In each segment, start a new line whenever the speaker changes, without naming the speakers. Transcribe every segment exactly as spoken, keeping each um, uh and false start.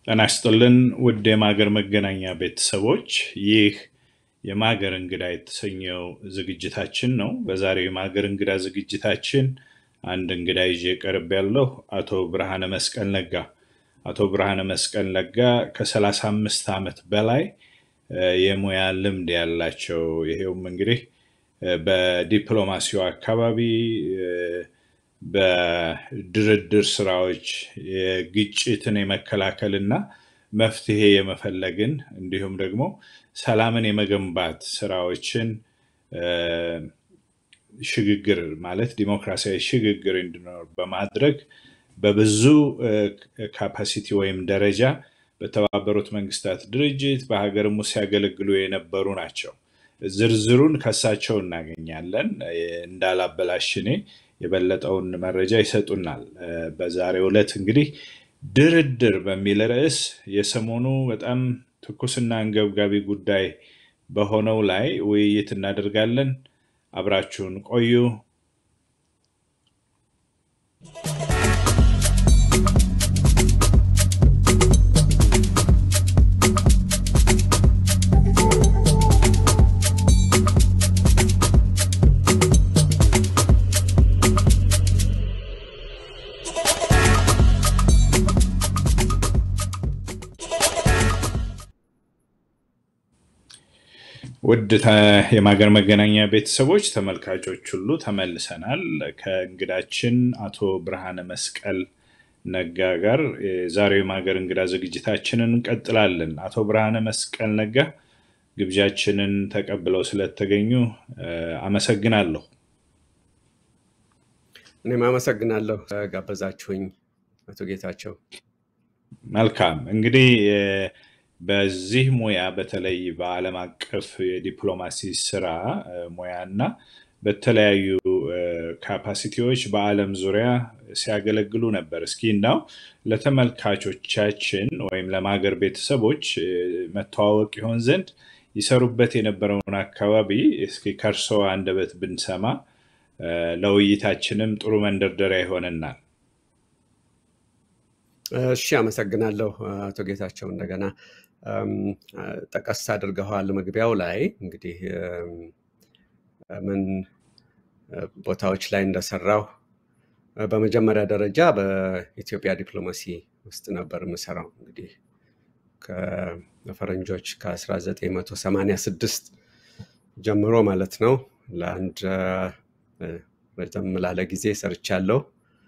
ጤና ይስጥልን ውድ የማገር መገናኛ ቤተሰቦች ይህ የማገር እንግዳ የተሰኘው ዝግጅታችን ነው። በዛሬው የማገር እንግዳ ዝግጅታችን አንድ እንግዳ ይዤ ቀርብ ያለው አቶ ብርሃነ መስቀል ነጋ አቶ ብርሃነ መስቀል ነጋ ከሰላሳ አምስት ዓመት በላይ የሙያ ልምድ ያላቸው ይሄውም እንግዲህ በዲፕሎማሲው አካባቢ በድርድር ስራዎች የግጭትን የመከላከልና መፍትሄ የመፈለግን እንዲሁም ደግሞ ሰላምን የመገንባት ስራዎችን ሽግግር ማለት ዲሞክራሲያዊ ሽግግር እንዲኖር በማድረግ በብዙ ካፓሲቲ ወይም ደረጃ በተባበሩት መንግስታት ድርጅት በሀገርም ውስጥ ያገለግሉ የነበሩ ናቸው። ዝርዝሩን ከሳቸው እናገኛለን። እንዳላበላሽኔ የበለጠውን መረጃ ይሰጡናል። በዛሬው ዕለት እንግዲህ ድርድር በሚል ርዕስ የሰሞኑ በጣም ትኩስና አንገብጋቢ ጉዳይ በሆነው ላይ ውይይት እናደርጋለን። አብራችሁን ቆዩ። ውድ የማገር መገናኛ ቤተሰቦች ተመልካቾች ሁሉ ተመልሰናል። ከእንግዳችን አቶ ብርሃነ መስቀል ነጋ ጋር ዛሬው የማገር እንግዳ ዝግጅታችንን እንቀጥላለን። አቶ ብርሃነ መስቀል ነጋ ግብዣችንን ተቀብለው ስለተገኙ አመሰግናለሁ።
እኔም አመሰግናለሁ ጋበዛችሁኝ አቶ ጌታቸው።
መልካም እንግዲህ በዚህ ሙያ በተለይ በዓለም አቀፍ የዲፕሎማሲ ስራ ሙያና በተለያዩ ካፓሲቲዎች በዓለም ዙሪያ ሲያገለግሉ ነበር። እስኪ እንዳው ለተመልካቾቻችን ወይም ለማገር ቤተሰቦች መተዋወቅ ይሆን ዘንድ ይሰሩበት የነበረውን አካባቢ እስኪ ከርሶ አንደበት ብንሰማ ለውይይታችንም ጥሩ መንደርደሪያ ይሆነናል።
እሺ አመሰግናለሁ አቶ ጌታቸው። እንደገና ጠቀስ አድርገዋል መግቢያው ላይ እንግዲህ ምን ቦታዎች ላይ እንደሰራው በመጀመሪያ ደረጃ በኢትዮጵያ ዲፕሎማሲ ውስጥ ነበር የምሰራው። እንግዲህ ከፈረንጆች ከ1986 ጀምሮ ማለት ነው ለአንድ ረዘም ላለ ጊዜ ሰርቻለሁ።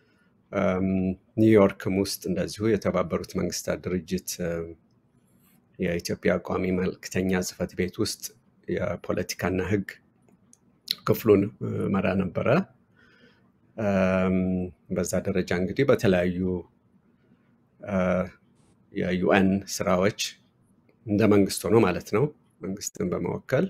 ኒውዮርክም ውስጥ እንደዚሁ የተባበሩት መንግስታት ድርጅት የኢትዮጵያ ቋሚ መልእክተኛ ጽሕፈት ቤት ውስጥ የፖለቲካና ሕግ ክፍሉን መራ ነበረ። በዛ ደረጃ እንግዲህ በተለያዩ የዩኤን ስራዎች እንደ መንግስት ሆኖ ማለት ነው መንግስትን በመወከል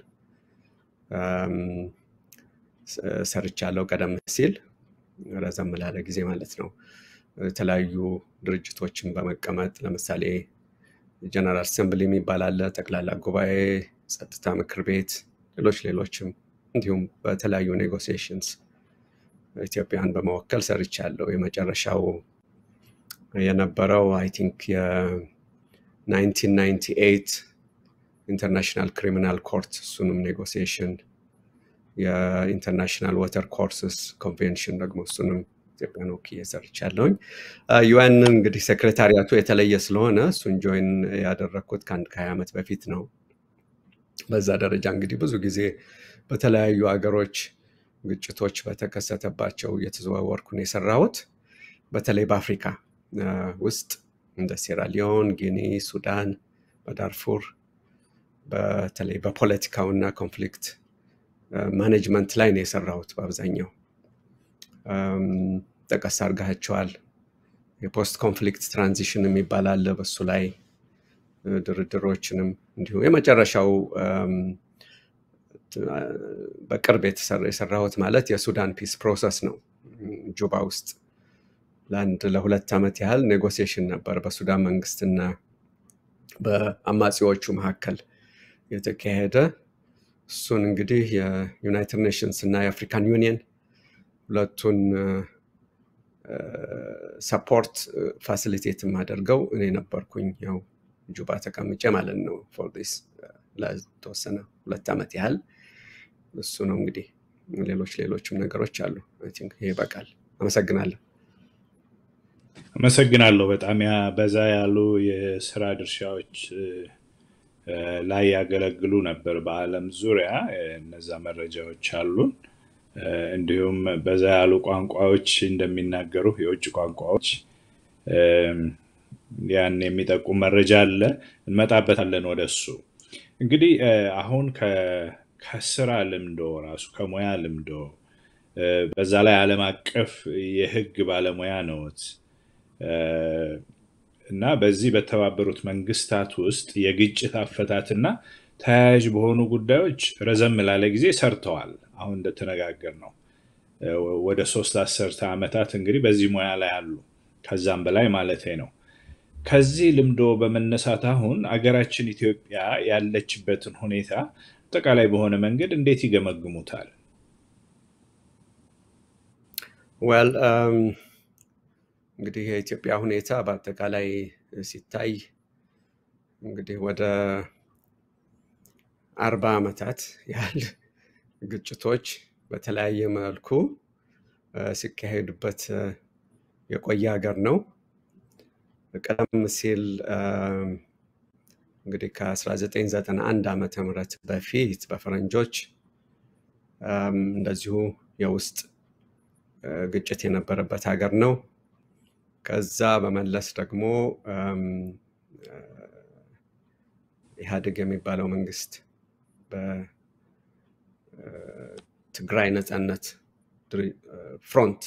ሰርቻለሁ ቀደም ሲል ረዘም ላለ ጊዜ ማለት ነው። የተለያዩ ድርጅቶችን በመቀመጥ ለምሳሌ ጀነራል አሰምብሊ የሚባል አለ፣ ጠቅላላ ጉባኤ፣ ጸጥታ ምክር ቤት፣ ሌሎች ሌሎችም እንዲሁም በተለያዩ ኔጎሲዬሽንስ ኢትዮጵያን በመወከል ሰርቻለሁ። የመጨረሻው የነበረው አይ ቲንክ የ1998 ኢንተርናሽናል ክሪሚናል ኮርት እሱንም ኔጎሲዬሽን የኢንተርናሽናል ዋተር ኮርስስ ኮንቬንሽን ደግሞ እሱንም ኢትዮጵያን ወክዬ ሰርቻለሁኝ። ዩኤን እንግዲህ ሴክሬታሪያቱ የተለየ ስለሆነ እሱን ጆይን ያደረኩት ከአንድ ከሀያ ዓመት በፊት ነው። በዛ ደረጃ እንግዲህ ብዙ ጊዜ በተለያዩ ሀገሮች ግጭቶች በተከሰተባቸው እየተዘዋወርኩ ነው የሰራሁት። በተለይ በአፍሪካ ውስጥ እንደ ሴራሊዮን፣ ጊኒ፣ ሱዳን፣ በዳርፉር በተለይ በፖለቲካውና ኮንፍሊክት ማኔጅመንት ላይ ነው የሰራሁት በአብዛኛው። ጠቀስ አድርጋቸዋል። የፖስት ኮንፍሊክት ትራንዚሽን የሚባል አለ፣ በሱ ላይ ድርድሮችንም እንዲሁ የመጨረሻው በቅርብ የሰራሁት ማለት የሱዳን ፒስ ፕሮሰስ ነው። ጁባ ውስጥ ለአንድ ለሁለት ዓመት ያህል ኔጎሲዬሽን ነበር በሱዳን መንግስትና በአማጺዎቹ መካከል የተካሄደ። እሱን እንግዲህ የዩናይትድ ኔሽንስ እና የአፍሪካን ዩኒየን ሁለቱን ሰፖርት ፋሲሊቴት ማደርገው እኔ ነበርኩኝ ያው ጁባ ተቀምጬ ማለት ነው for this ለተወሰነ ሁለት ዓመት ያህል እሱ ነው እንግዲህ ሌሎች ሌሎችም ነገሮች አሉ I think ይሄ በቃል አመሰግናለሁ
አመሰግናለሁ በጣም ያ በዛ ያሉ የሥራ ድርሻዎች ላይ ያገለግሉ ነበር በአለም ዙሪያ እነዛ መረጃዎች አሉን እንዲሁም በዛ ያሉ ቋንቋዎች እንደሚናገሩ የውጭ ቋንቋዎች ያን የሚጠቁም መረጃ አለ እንመጣበታለን ወደሱ እንግዲህ አሁን ከስራ ልምዶ ራሱ ከሙያ ልምዶ በዛ ላይ ዓለም አቀፍ የህግ ባለሙያ ነውት እና በዚህ በተባበሩት መንግስታት ውስጥ የግጭት አፈታትና ተያያዥ በሆኑ ጉዳዮች ረዘም ላለ ጊዜ ሰርተዋል አሁን እንደተነጋገር ነው ወደ ሶስት አስርተ ዓመታት እንግዲህ በዚህ ሙያ ላይ አሉ ከዛም በላይ ማለት ነው ከዚህ ልምዶ በመነሳት አሁን አገራችን ኢትዮጵያ ያለችበትን ሁኔታ ተቃላይ በሆነ መንገድ እንዴት ይገመግሙታል
well um እንግዲህ የኢትዮጵያ ሁኔታ በአጠቃላይ ሲታይ እንግዲህ ወደ አርባ ዓመታት ያህል ግጭቶች በተለያየ መልኩ ሲካሄዱበት የቆየ ሀገር ነው ቀደም ሲል እንግዲህ ከ1991 ዓመተ ምህረት በፊት በፈረንጆች እንደዚሁ የውስጥ ግጭት የነበረበት ሀገር ነው ከዛ በመለስ ደግሞ ኢህአዴግ የሚባለው መንግስት በትግራይ ነጻነት ፍሮንት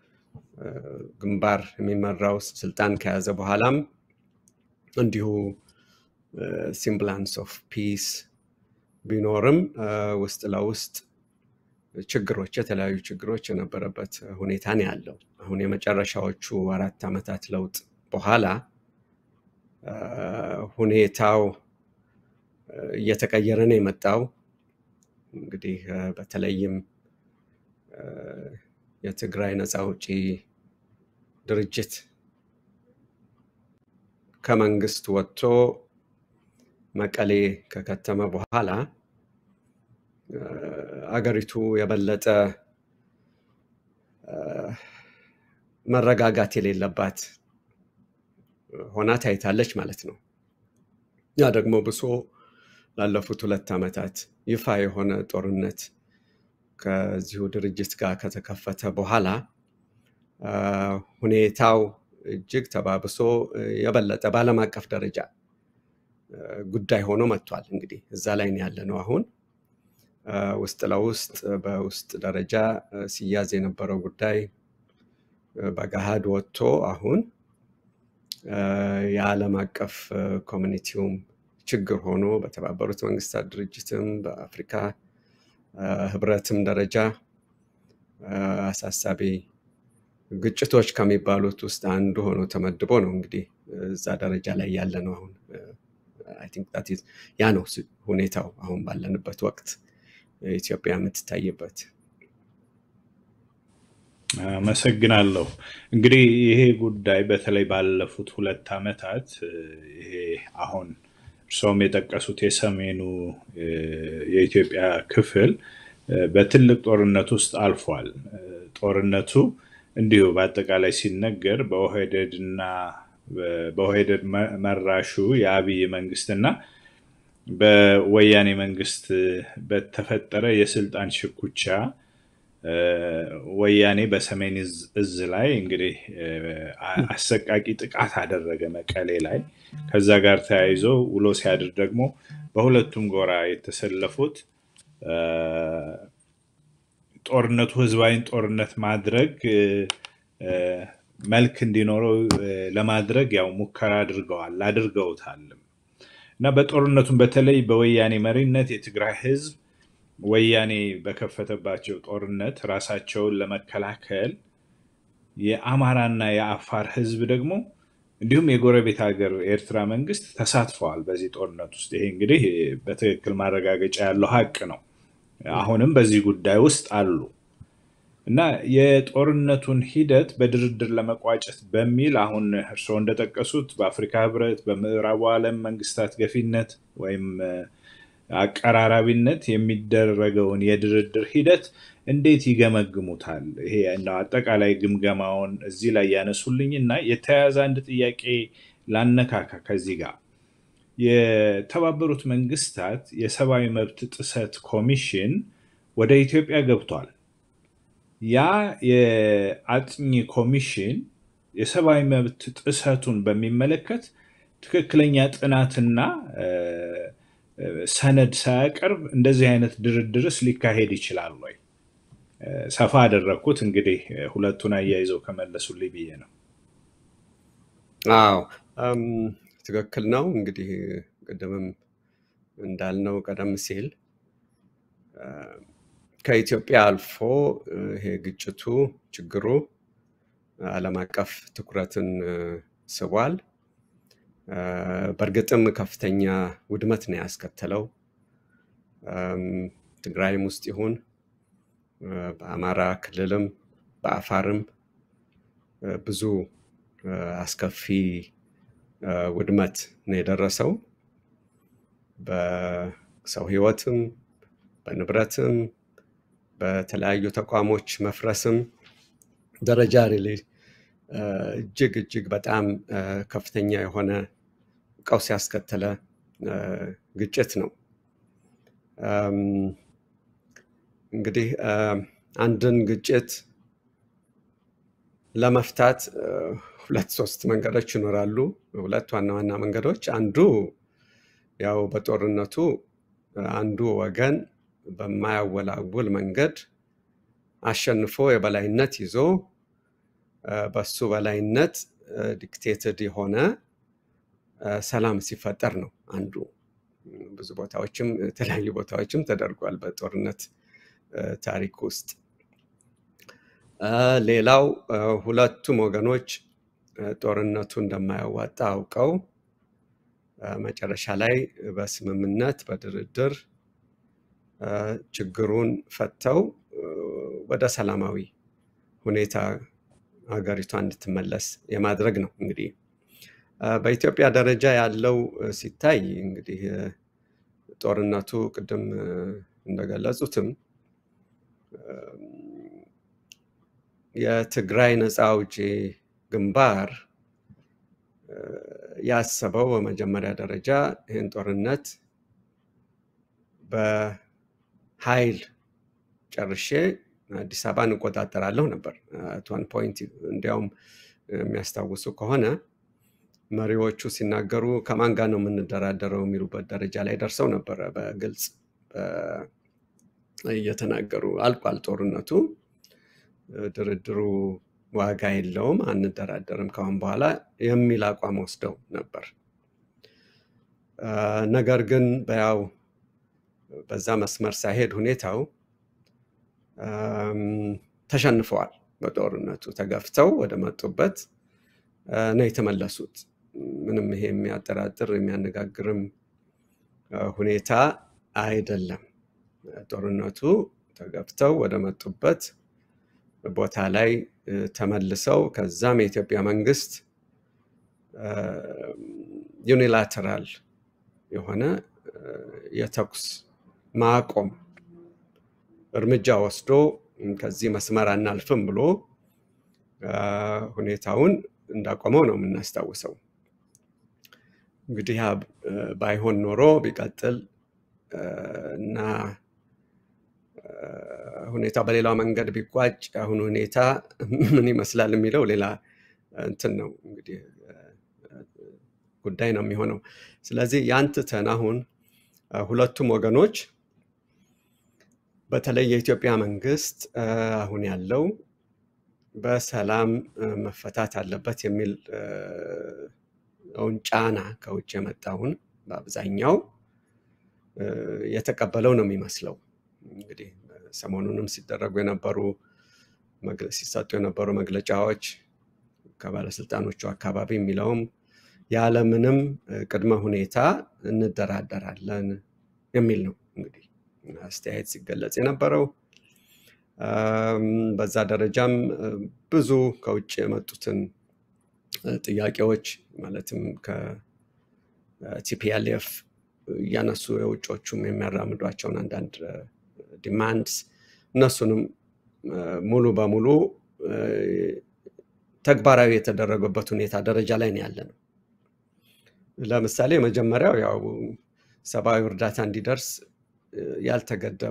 ግንባር የሚመራው ስልጣን ከያዘ በኋላም እንዲሁ ሲምብላንስ ኦፍ ፒስ ቢኖርም ውስጥ ለውስጥ ችግሮች የተለያዩ ችግሮች የነበረበት ሁኔታ ነው ያለው አሁን የመጨረሻዎቹ አራት ዓመታት ለውጥ በኋላ ሁኔታው እየተቀየረ ነው የመጣው እንግዲህ በተለይም የትግራይ ነጻ አውጪ ድርጅት ከመንግስት ወጥቶ መቀሌ ከከተመ በኋላ አገሪቱ የበለጠ መረጋጋት የሌለባት ሆና ታይታለች ማለት ነው ያ ደግሞ ብሶ ላለፉት ሁለት ዓመታት ይፋ የሆነ ጦርነት ከዚሁ ድርጅት ጋር ከተከፈተ በኋላ ሁኔታው እጅግ ተባብሶ የበለጠ ባለም አቀፍ ደረጃ ጉዳይ ሆኖ መጥቷል እንግዲህ እዛ ላይ ነው ያለነው አሁን ውስጥ ለውስጥ በውስጥ ደረጃ ሲያዝ የነበረው ጉዳይ በጋሃድ ወጥቶ አሁን የዓለም አቀፍ ኮሚኒቲውም ችግር ሆኖ በተባበሩት መንግስታት ድርጅትም በአፍሪካ ህብረትም ደረጃ አሳሳቢ ግጭቶች ከሚባሉት ውስጥ አንዱ ሆኖ ተመድቦ ነው እንግዲህ እዛ ደረጃ ላይ ያለ ነው አሁን I think that is ያ ነው ሁኔታው አሁን ባለንበት ወቅት ኢትዮጵያ የምትታይበት
አመሰግናለሁ እንግዲህ ይሄ ጉዳይ በተለይ ባለፉት ሁለት ዓመታት ይሄ አሁን ሶም የጠቀሱት የሰሜኑ የኢትዮጵያ ክፍል በትልቅ ጦርነት ውስጥ አልፏል ጦርነቱ እንዲሁ በአጠቃላይ ሲነገር በኦህዴድና በኦህዴድ መራሹ የአብይ መንግስትና በወያኔ መንግስት በተፈጠረ የስልጣን ሽኩቻ ወያኔ በሰሜን እዝ ላይ እንግዲህ አሰቃቂ ጥቃት አደረገ መቀሌ ላይ ከዛ ጋር ተያይዞ ውሎ ሲያድር ደግሞ በሁለቱም ጎራ የተሰለፉት ጦርነቱ ህዝባዊን ጦርነት ማድረግ መልክ እንዲኖረው ለማድረግ ያው ሙከራ አድርገዋል አድርገውታል እና በጦርነቱም በተለይ በወያኔ መሪነት የትግራይ ህዝብ ወያኔ በከፈተባቸው ጦርነት ራሳቸውን ለመከላከል የአማራና የአፋር ህዝብ ደግሞ እንዲሁም የጎረቤት ሀገር ኤርትራ መንግስት ተሳትፈዋል በዚህ ጦርነት ውስጥ ይሄ እንግዲህ በትክክል ማረጋገጫ ያለው ሀቅ ነው አሁንም በዚህ ጉዳይ ውስጥ አሉ እና የጦርነቱን ሂደት በድርድር ለመቋጨት በሚል አሁን እርስዎ እንደጠቀሱት በአፍሪካ ህብረት በምዕራቡ ዓለም መንግስታት ገፊነት ወይም አቀራራቢነት የሚደረገውን የድርድር ሂደት እንዴት ይገመግሙታል? ይሄ እንደው አጠቃላይ ግምገማውን እዚህ ላይ ያነሱልኝ እና የተያያዘ አንድ ጥያቄ ላነካካ ከዚህ ጋር የተባበሩት መንግስታት የሰብአዊ መብት ጥሰት ኮሚሽን ወደ ኢትዮጵያ ገብቷል። ያ የአጥኚ ኮሚሽን የሰብአዊ መብት ጥሰቱን በሚመለከት ትክክለኛ ጥናትና ሰነድ ሳያቀርብ እንደዚህ አይነት ድርድርስ ሊካሄድ ይችላል ወይ? ሰፋ አደረኩት እንግዲህ ሁለቱን አያይዘው ከመለሱልኝ ብዬ ነው።
አዎ ትክክል ነው። እንግዲህ ቀደምም እንዳልነው ቀደም ሲል ከኢትዮጵያ አልፎ ይሄ ግጭቱ ችግሩ ዓለም አቀፍ ትኩረትን ስቧል። በእርግጥም ከፍተኛ ውድመት ነው ያስከተለው። ትግራይም ውስጥ ይሁን በአማራ ክልልም በአፋርም ብዙ አስከፊ ውድመት ነው የደረሰው። በሰው ህይወትም በንብረትም በተለያዩ ተቋሞች መፍረስም ደረጃ ሪሊ እጅግ እጅግ በጣም ከፍተኛ የሆነ ቀውስ ያስከተለ ግጭት ነው። እንግዲህ አንድን ግጭት ለመፍታት ሁለት ሶስት መንገዶች ይኖራሉ። ሁለት ዋና ዋና መንገዶች፣ አንዱ ያው በጦርነቱ አንዱ ወገን በማያወላውል መንገድ አሸንፎ የበላይነት ይዞ በሱ በላይነት ዲክቴትድ የሆነ ሰላም ሲፈጠር ነው አንዱ። ብዙ ቦታዎችም የተለያዩ ቦታዎችም ተደርጓል በጦርነት ታሪክ ውስጥ። ሌላው ሁለቱም ወገኖች ጦርነቱ እንደማያዋጣ አውቀው መጨረሻ ላይ በስምምነት በድርድር ችግሩን ፈተው ወደ ሰላማዊ ሁኔታ ሀገሪቷ እንድትመለስ የማድረግ ነው። እንግዲህ በኢትዮጵያ ደረጃ ያለው ሲታይ እንግዲህ ጦርነቱ ቅድም እንደገለጹትም የትግራይ ነፃ አውጪ ግንባር ያሰበው በመጀመሪያ ደረጃ ይህን ጦርነት በኃይል ጨርሼ አዲስ አበባን እቆጣጠራለሁ ነበር። at one point እንዲያውም የሚያስታውሱ ከሆነ መሪዎቹ ሲናገሩ ከማን ጋር ነው የምንደራደረው የሚሉበት ደረጃ ላይ ደርሰው ነበር። በግልጽ እየተናገሩ አልቋል ጦርነቱ፣ ድርድሩ ዋጋ የለውም፣ አንደራደርም ካሁን በኋላ የሚል አቋም ወስደው ነበር። ነገር ግን በያው በዛ መስመር ሳይሄድ ሁኔታው ተሸንፈዋል። በጦርነቱ ተገፍተው ወደ መጡበት ነው የተመለሱት። ምንም ይሄ የሚያጠራጥር የሚያነጋግርም ሁኔታ አይደለም። ጦርነቱ ተገፍተው ወደ መጡበት ቦታ ላይ ተመልሰው ከዛም የኢትዮጵያ መንግስት ዩኒላተራል የሆነ የተኩስ ማቆም እርምጃ ወስዶ ከዚህ መስመር አናልፍም ብሎ ሁኔታውን እንዳቆመው ነው የምናስታውሰው። እንግዲህ ባይሆን ኖሮ ቢቀጥል እና ሁኔታው በሌላ መንገድ ቢቋጭ አሁን ሁኔታ ምን ይመስላል የሚለው ሌላ እንትን ነው እንግዲህ ጉዳይ ነው የሚሆነው። ስለዚህ ያንተተን አሁን ሁለቱም ወገኖች በተለይ የኢትዮጵያ መንግስት አሁን ያለው በሰላም መፈታት አለበት የሚል ጫና ከውጭ የመጣውን በአብዛኛው የተቀበለው ነው የሚመስለው። እንግዲህ ሰሞኑንም ሲደረጉ የነበሩ ሲሰጡ የነበሩ መግለጫዎች ከባለስልጣኖቹ አካባቢ የሚለውም ያለምንም ቅድመ ሁኔታ እንደራደራለን የሚል ነው እንግዲህ አስተያየት ሲገለጽ የነበረው። በዛ ደረጃም ብዙ ከውጭ የመጡትን ጥያቄዎች ማለትም ከቲፒኤልኤፍ ያነሱ የውጮቹም የሚያራምዷቸውን አንዳንድ ዲማንድስ እነሱንም ሙሉ በሙሉ ተግባራዊ የተደረገበት ሁኔታ ደረጃ ላይ ነው ያለነው። ለምሳሌ መጀመሪያው ያው ሰብአዊ እርዳታ እንዲደርስ ያልተገደበ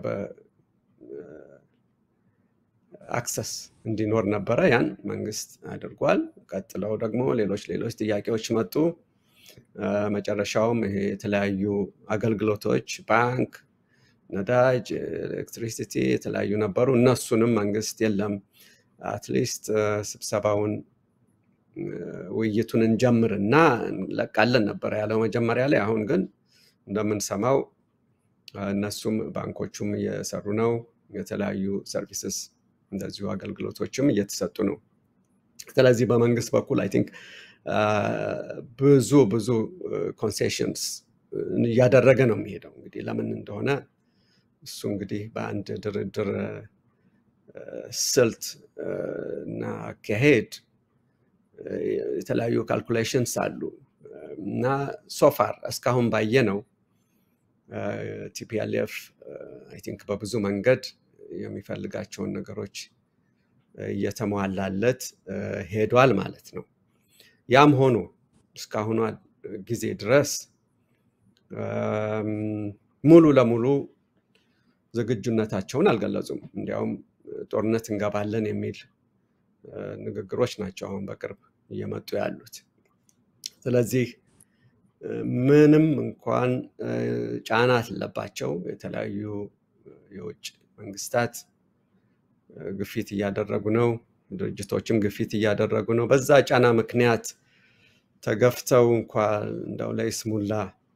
አክሰስ እንዲኖር ነበረ። ያን መንግስት አድርጓል። ቀጥለው ደግሞ ሌሎች ሌሎች ጥያቄዎች መጡ። መጨረሻውም ይሄ የተለያዩ አገልግሎቶች ባንክ፣ ነዳጅ፣ ኤሌክትሪሲቲ የተለያዩ ነበሩ። እነሱንም መንግስት የለም አትሊስት ስብሰባውን ውይይቱን እንጀምርና እንለቃለን ነበር ያለው መጀመሪያ ላይ። አሁን ግን እንደምንሰማው እነሱም ባንኮቹም እየሰሩ ነው። የተለያዩ ሰርቪስስ እንደዚሁ አገልግሎቶችም እየተሰጡ ነው። ስለዚህ በመንግስት በኩል አይ ቲንክ ብዙ ብዙ ኮንሴሽንስ እያደረገ ነው የሚሄደው። እንግዲህ ለምን እንደሆነ እሱ እንግዲህ በአንድ ድርድር ስልት እና አካሄድ የተለያዩ ካልኩሌሽንስ አሉ እና ሶፋር እስካሁን ባየነው ቲፒኤልኤፍ አይ ቲንክ በብዙ መንገድ የሚፈልጋቸውን ነገሮች እየተሟላለት ሄዷል ማለት ነው። ያም ሆኖ እስካሁኑ ጊዜ ድረስ ሙሉ ለሙሉ ዝግጁነታቸውን አልገለጹም። እንዲያውም ጦርነት እንገባለን የሚል ንግግሮች ናቸው አሁን በቅርብ እየመጡ ያሉት። ስለዚህ ምንም እንኳን ጫና አለባቸው የተለያዩ የውጭ መንግስታት ግፊት እያደረጉ ነው፣ ድርጅቶችም ግፊት እያደረጉ ነው። በዛ ጫና ምክንያት ተገፍተው እንኳን እንደው ለይስሙላ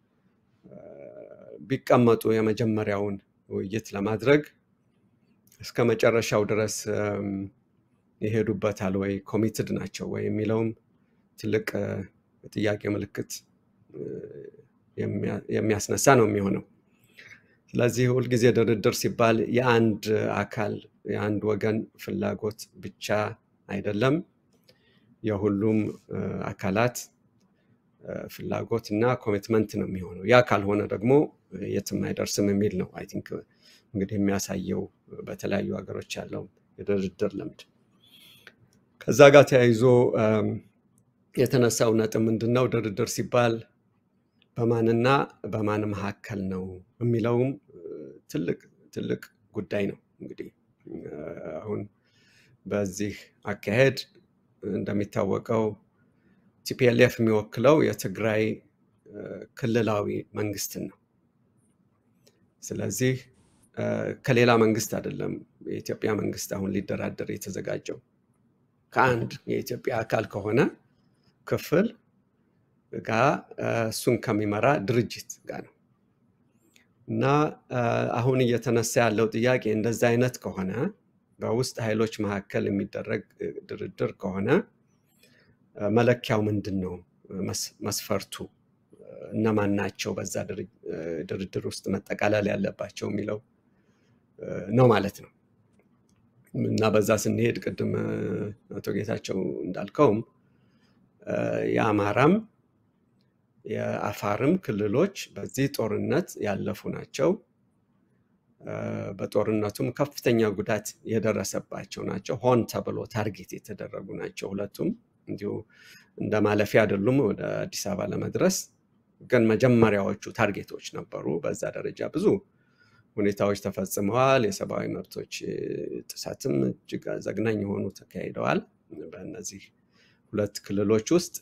ቢቀመጡ የመጀመሪያውን ውይይት ለማድረግ እስከ መጨረሻው ድረስ ይሄዱበታል ወይ ኮሚትድ ናቸው ወይ የሚለውም ትልቅ ጥያቄ ምልክት የሚያስነሳ ነው የሚሆነው። ስለዚህ ሁል ጊዜ ድርድር ሲባል የአንድ አካል የአንድ ወገን ፍላጎት ብቻ አይደለም፣ የሁሉም አካላት ፍላጎት እና ኮሚትመንት ነው የሚሆነው። ያ ካልሆነ ደግሞ የትም አይደርስም የሚል ነው አይ ቲንክ እንግዲህ የሚያሳየው በተለያዩ ሀገሮች ያለው የድርድር ልምድ። ከዛ ጋር ተያይዞ የተነሳው ነጥብ ምንድነው? ድርድር ሲባል በማንና በማን መካከል ነው የሚለውም ትልቅ ትልቅ ጉዳይ ነው። እንግዲህ አሁን በዚህ አካሄድ እንደሚታወቀው ቲፒኤልኤፍ የሚወክለው የትግራይ ክልላዊ መንግስትን ነው። ስለዚህ ከሌላ መንግስት አይደለም የኢትዮጵያ መንግስት አሁን ሊደራደር የተዘጋጀው፣ ከአንድ የኢትዮጵያ አካል ከሆነ ክፍል ጋር እሱን ከሚመራ ድርጅት ጋር ነው። እና አሁን እየተነሳ ያለው ጥያቄ እንደዛ አይነት ከሆነ በውስጥ ኃይሎች መካከል የሚደረግ ድርድር ከሆነ መለኪያው ምንድነው? መስፈርቱ እነማን ናቸው በዛ ድርድር ውስጥ መጠቃለል ያለባቸው የሚለው ነው ማለት ነው። እና በዛ ስንሄድ ቅድም አቶ ጌታቸው እንዳልከውም የአማራም የአፋርም ክልሎች በዚህ ጦርነት ያለፉ ናቸው። በጦርነቱም ከፍተኛ ጉዳት የደረሰባቸው ናቸው። ሆን ተብሎ ታርጌት የተደረጉ ናቸው። ሁለቱም እንዲሁ እንደ ማለፊያ አይደሉም ወደ አዲስ አበባ ለመድረስ፣ ግን መጀመሪያዎቹ ታርጌቶች ነበሩ። በዛ ደረጃ ብዙ ሁኔታዎች ተፈጽመዋል። የሰብአዊ መብቶች ጥሰትም እጅግ ዘግናኝ የሆኑ ተካሂደዋል በእነዚህ ሁለት ክልሎች ውስጥ።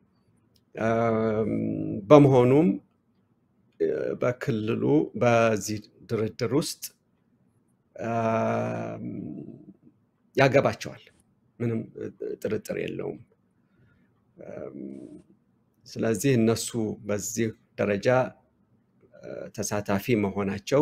በመሆኑም በክልሉ በዚህ ድርድር ውስጥ ያገባቸዋል፣ ምንም ጥርጥር የለውም። ስለዚህ እነሱ በዚህ ደረጃ ተሳታፊ መሆናቸው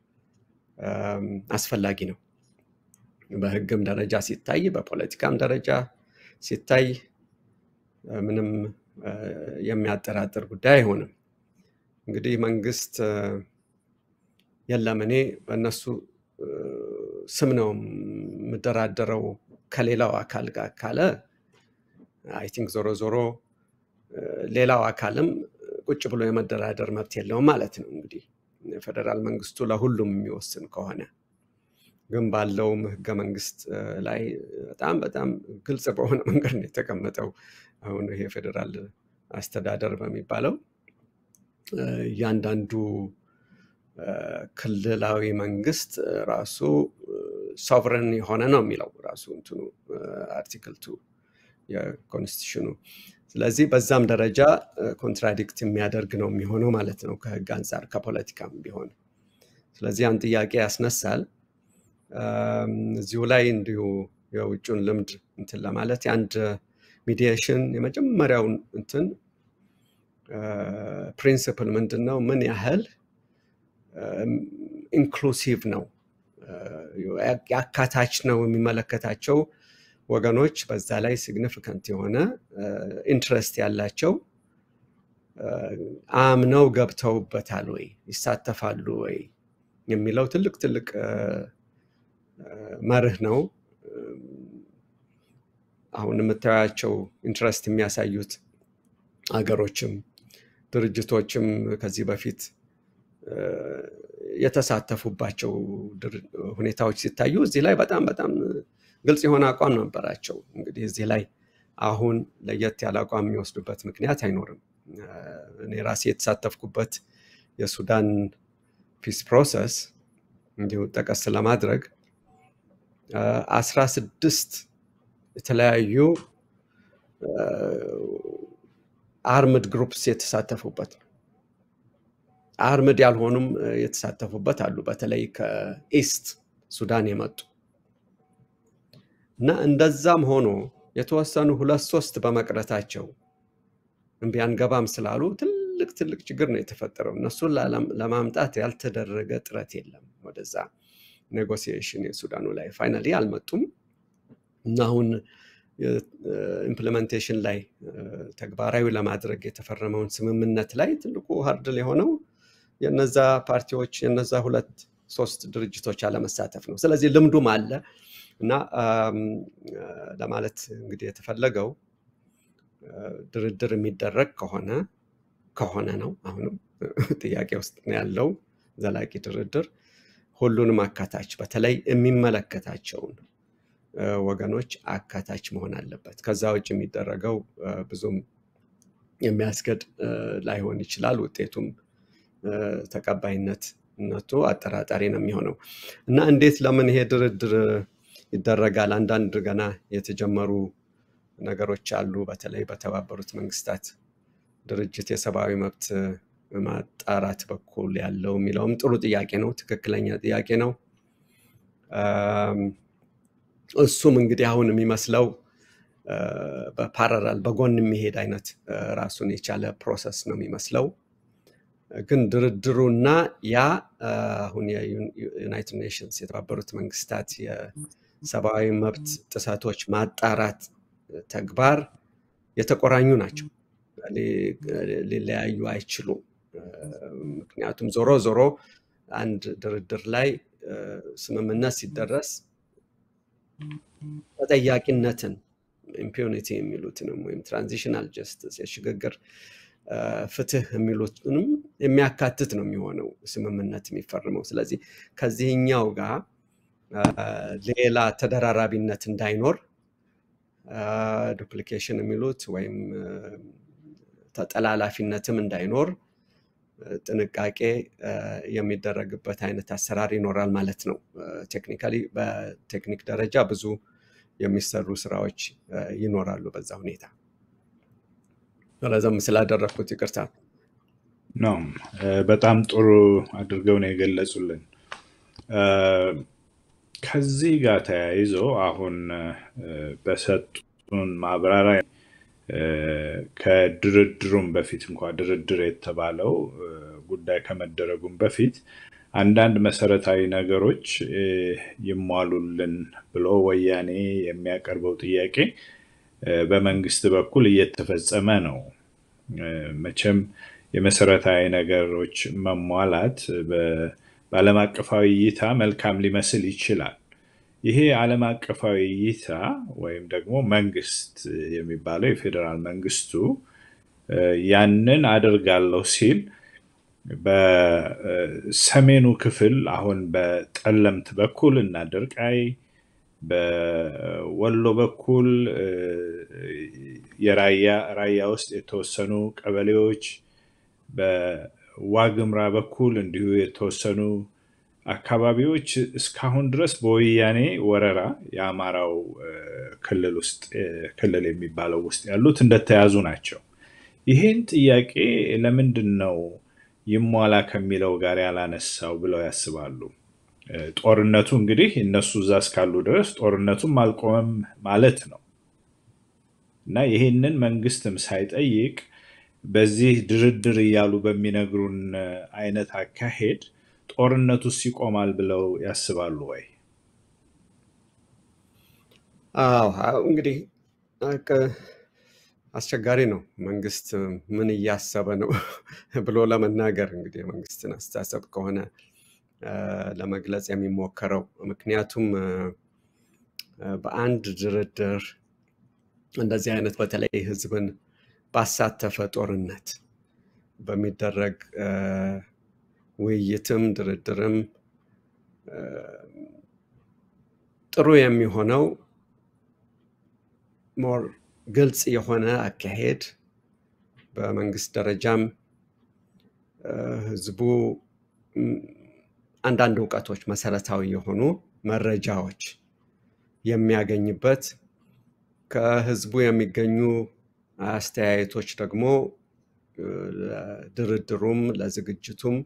አስፈላጊ ነው። በህግም ደረጃ ሲታይ በፖለቲካም ደረጃ ሲታይ ምንም የሚያጠራጥር ጉዳይ አይሆንም። እንግዲህ መንግስት የለም እኔ በእነሱ ስም ነው የምደራደረው ከሌላው አካል ጋር ካለ አይ ቲንክ ዞሮ ዞሮ ሌላው አካልም ቁጭ ብሎ የመደራደር መብት የለውም ማለት ነው። እንግዲህ ፌደራል መንግስቱ ለሁሉም የሚወስን ከሆነ ግን ባለው ህገ መንግስት ላይ በጣም በጣም ግልጽ በሆነ መንገድ ነው የተቀመጠው። አሁን ይሄ ፌደራል አስተዳደር በሚባለው ያንዳንዱ ክልላዊ መንግስት ራሱ ሶቨረን የሆነ ነው የሚለው ራሱ እንትኑ አርቲክል two የኮንስቲቱሽኑ። ስለዚህ በዛም ደረጃ ኮንትራዲክት የሚያደርግ ነው የሚሆነው ማለት ነው ከህግ አንፃር ከፖለቲካም ቢሆን። ስለዚህ አንድ ጥያቄ ያስነሳል። እዚሁ ላይ እንዲሁ የውጭውን ልምድ እንትን ለማለት የአንድ ሚዲዬሽን የመጀመሪያው እንትን ፕሪንሲፕል ምንድነው? ምን ያህል ኢንክሉሲቭ ነው፣ ያካታች ነው የሚመለከታቸው ወገኖች በዛ ላይ ሲግኒፊካንት የሆነ ኢንትረስት ያላቸው አምነው ገብተውበታል ወይ ይሳተፋሉ ወይ የሚለው ትልቅ ትልቅ መርህ ነው። አሁን የምታያቸው ኢንትረስት የሚያሳዩት አገሮችም ድርጅቶችም ከዚህ በፊት የተሳተፉባቸው ሁኔታዎች ሲታዩ እዚህ ላይ በጣም በጣም ግልጽ የሆነ አቋም ነበራቸው። እንግዲህ እዚህ ላይ አሁን ለየት ያለ አቋም የሚወስዱበት ምክንያት አይኖርም። እኔ ራሴ የተሳተፍኩበት የሱዳን ፒስ ፕሮሰስ እንዲሁ ጠቀስ ለማድረግ አስራ ስድስት የተለያዩ አርምድ ግሩፕስ የተሳተፉበት አርምድ ያልሆኑም የተሳተፉበት አሉ፣ በተለይ ከኢስት ሱዳን የመጡ እና እንደዛም ሆኖ የተወሰኑ ሁለት ሶስት በመቅረታቸው እንቢ አንገባም ስላሉ ትልቅ ትልቅ ችግር ነው የተፈጠረው። እነሱን ለማምጣት ያልተደረገ ጥረት የለም ወደዛ ኔጎሲዬሽን የሱዳኑ ላይ ፋይናሊ አልመጡም እና አሁን ኢምፕሊሜንቴሽን ላይ ተግባራዊ ለማድረግ የተፈረመውን ስምምነት ላይ ትልቁ ሃርድል የሆነው የነዛ ፓርቲዎች የነዛ ሁለት ሶስት ድርጅቶች አለመሳተፍ ነው። ስለዚህ ልምዱም አለ እና ለማለት እንግዲህ የተፈለገው ድርድር የሚደረግ ከሆነ ከሆነ ነው አሁንም ጥያቄ ውስጥ ነው ያለው ዘላቂ ድርድር ሁሉንም አካታች በተለይ የሚመለከታቸውን ወገኖች አካታች መሆን አለበት። ከዛ ውጭ የሚደረገው ብዙም የሚያስገድ ላይሆን ይችላል፣ ውጤቱም ተቀባይነቱ አጠራጣሪ ነው የሚሆነው እና እንዴት ለምን ይሄ ድርድር ይደረጋል? አንዳንድ ገና የተጀመሩ ነገሮች አሉ። በተለይ በተባበሩት መንግስታት ድርጅት የሰብአዊ መብት ማጣራት በኩል ያለው የሚለውም ጥሩ ጥያቄ ነው፣ ትክክለኛ ጥያቄ ነው። እሱም እንግዲህ አሁን የሚመስለው በፓራላል በጎን የሚሄድ አይነት ራሱን የቻለ ፕሮሰስ ነው የሚመስለው። ግን ድርድሩና ያ አሁን የዩናይትድ ኔሽንስ የተባበሩት መንግስታት የሰብአዊ መብት ጥሰቶች ማጣራት ተግባር የተቆራኙ ናቸው፣ ሊለያዩ አይችሉም። ምክንያቱም ዞሮ ዞሮ አንድ ድርድር ላይ ስምምነት ሲደረስ ተጠያቂነትን ኢምፒዩኒቲ የሚሉትንም ወይም ትራንዚሽናል ጀስቲስ የሽግግር ፍትህ የሚሉትንም የሚያካትት ነው የሚሆነው ስምምነት የሚፈርመው። ስለዚህ ከዚህኛው ጋር ሌላ ተደራራቢነት እንዳይኖር ዱፕሊኬሽን የሚሉት ወይም ተጠላላፊነትም እንዳይኖር ጥንቃቄ የሚደረግበት አይነት አሰራር ይኖራል ማለት ነው። ቴክኒካሊ በቴክኒክ ደረጃ ብዙ የሚሰሩ ስራዎች ይኖራሉ በዛ ሁኔታ። ረዘም ስላደረኩት ይቅርታ።
ነው በጣም ጥሩ አድርገው ነው የገለጹልን። ከዚህ ጋር ተያይዞ አሁን በሰጡን ማብራሪያ ከድርድሩም በፊት እንኳን ድርድር የተባለው ጉዳይ ከመደረጉም በፊት አንዳንድ መሰረታዊ ነገሮች ይሟሉልን ብሎ ወያኔ የሚያቀርበው ጥያቄ በመንግስት በኩል እየተፈጸመ ነው። መቼም የመሰረታዊ ነገሮች መሟላት በዓለም አቀፋዊ እይታ መልካም ሊመስል ይችላል። ይሄ ዓለም አቀፋዊ እይታ ወይም ደግሞ መንግስት የሚባለው የፌዴራል መንግስቱ ያንን አደርጋለሁ ሲል በሰሜኑ ክፍል አሁን በጠለምት በኩል እና ድርቃይ በወሎ በኩል የራያ ራያ ውስጥ የተወሰኑ ቀበሌዎች በዋግምራ በኩል እንዲሁ የተወሰኑ አካባቢዎች እስካሁን ድረስ በወያኔ ወረራ የአማራው ክልል ውስጥ ክልል የሚባለው ውስጥ ያሉት እንደተያዙ ናቸው። ይሄን ጥያቄ ለምንድን ነው ይሟላ ከሚለው ጋር ያላነሳው ብለው ያስባሉ? ጦርነቱ እንግዲህ እነሱ እዛ እስካሉ ድረስ ጦርነቱም አልቆመም ማለት ነው እና ይሄንን መንግስትም ሳይጠይቅ በዚህ ድርድር እያሉ በሚነግሩን አይነት አካሄድ ጦርነቱስ ይቆማል ብለው ያስባሉ ወይ?
አዎ እንግዲህ አስቸጋሪ ነው። መንግስት ምን እያሰበ ነው ብሎ ለመናገር እንግዲህ መንግስትን አስተሳሰብ ከሆነ ለመግለጽ የሚሞከረው ምክንያቱም በአንድ ድርድር እንደዚህ አይነት በተለይ ህዝብን ባሳተፈ ጦርነት በሚደረግ ውይይትም ድርድርም ጥሩ የሚሆነው ሞር ግልጽ የሆነ አካሄድ በመንግስት ደረጃም ህዝቡ አንዳንድ ዕውቀቶች መሰረታዊ የሆኑ መረጃዎች የሚያገኝበት ከህዝቡ የሚገኙ አስተያየቶች ደግሞ ለድርድሩም ለዝግጅቱም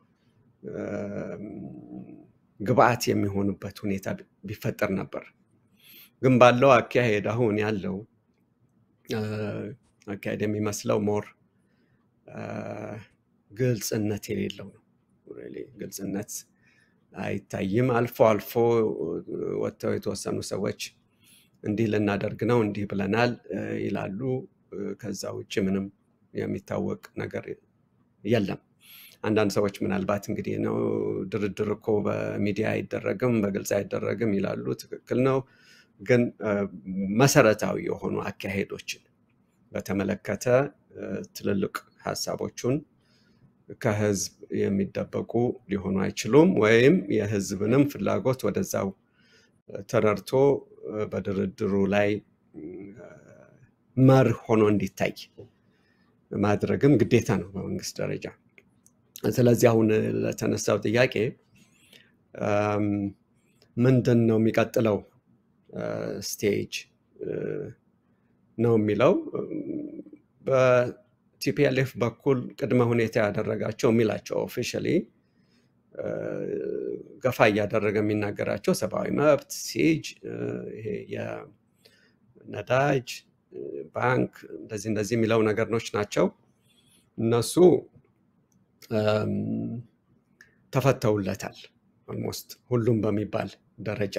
ግብአት የሚሆኑበት ሁኔታ ቢፈጠር ነበር። ግን ባለው አካሄድ አሁን ያለው አካሄድ የሚመስለው ሞር ግልጽነት የሌለው ነው። ሪሊ ግልጽነት አይታይም። አልፎ አልፎ ወጥተው የተወሰኑ ሰዎች እንዲህ ልናደርግ ነው እንዲህ ብለናል ይላሉ። ከዛ ውጭ ምንም የሚታወቅ ነገር የለም። አንዳንድ ሰዎች ምናልባት እንግዲህ ነው ድርድር እኮ በሚዲያ አይደረግም በግልጽ አይደረግም ይላሉ። ትክክል ነው። ግን መሰረታዊ የሆኑ አካሄዶችን በተመለከተ ትልልቅ ሐሳቦቹን ከህዝብ የሚደበቁ ሊሆኑ አይችሉም ወይም የህዝብንም ፍላጎት ወደዛው ተረድቶ በድርድሩ ላይ መር ሆኖ እንዲታይ ማድረግም ግዴታ ነው በመንግስት ደረጃ። ስለዚህ አሁን ለተነሳው ጥያቄ ምንድነው የሚቀጥለው ስቴጅ ነው የሚለው በቲፒኤልኤፍ በኩል ቅድመ ሁኔታ ያደረጋቸው የሚላቸው ኦፊሻሊ ገፋ እያደረገ የሚናገራቸው ሰብአዊ መብት ሲጅ ይሄ የነዳጅ ባንክ እንደዚህ እንደዚህ የሚለው ነገሮች ናቸው። እነሱ ተፈተውለታል ኦልሞስት ሁሉም በሚባል ደረጃ።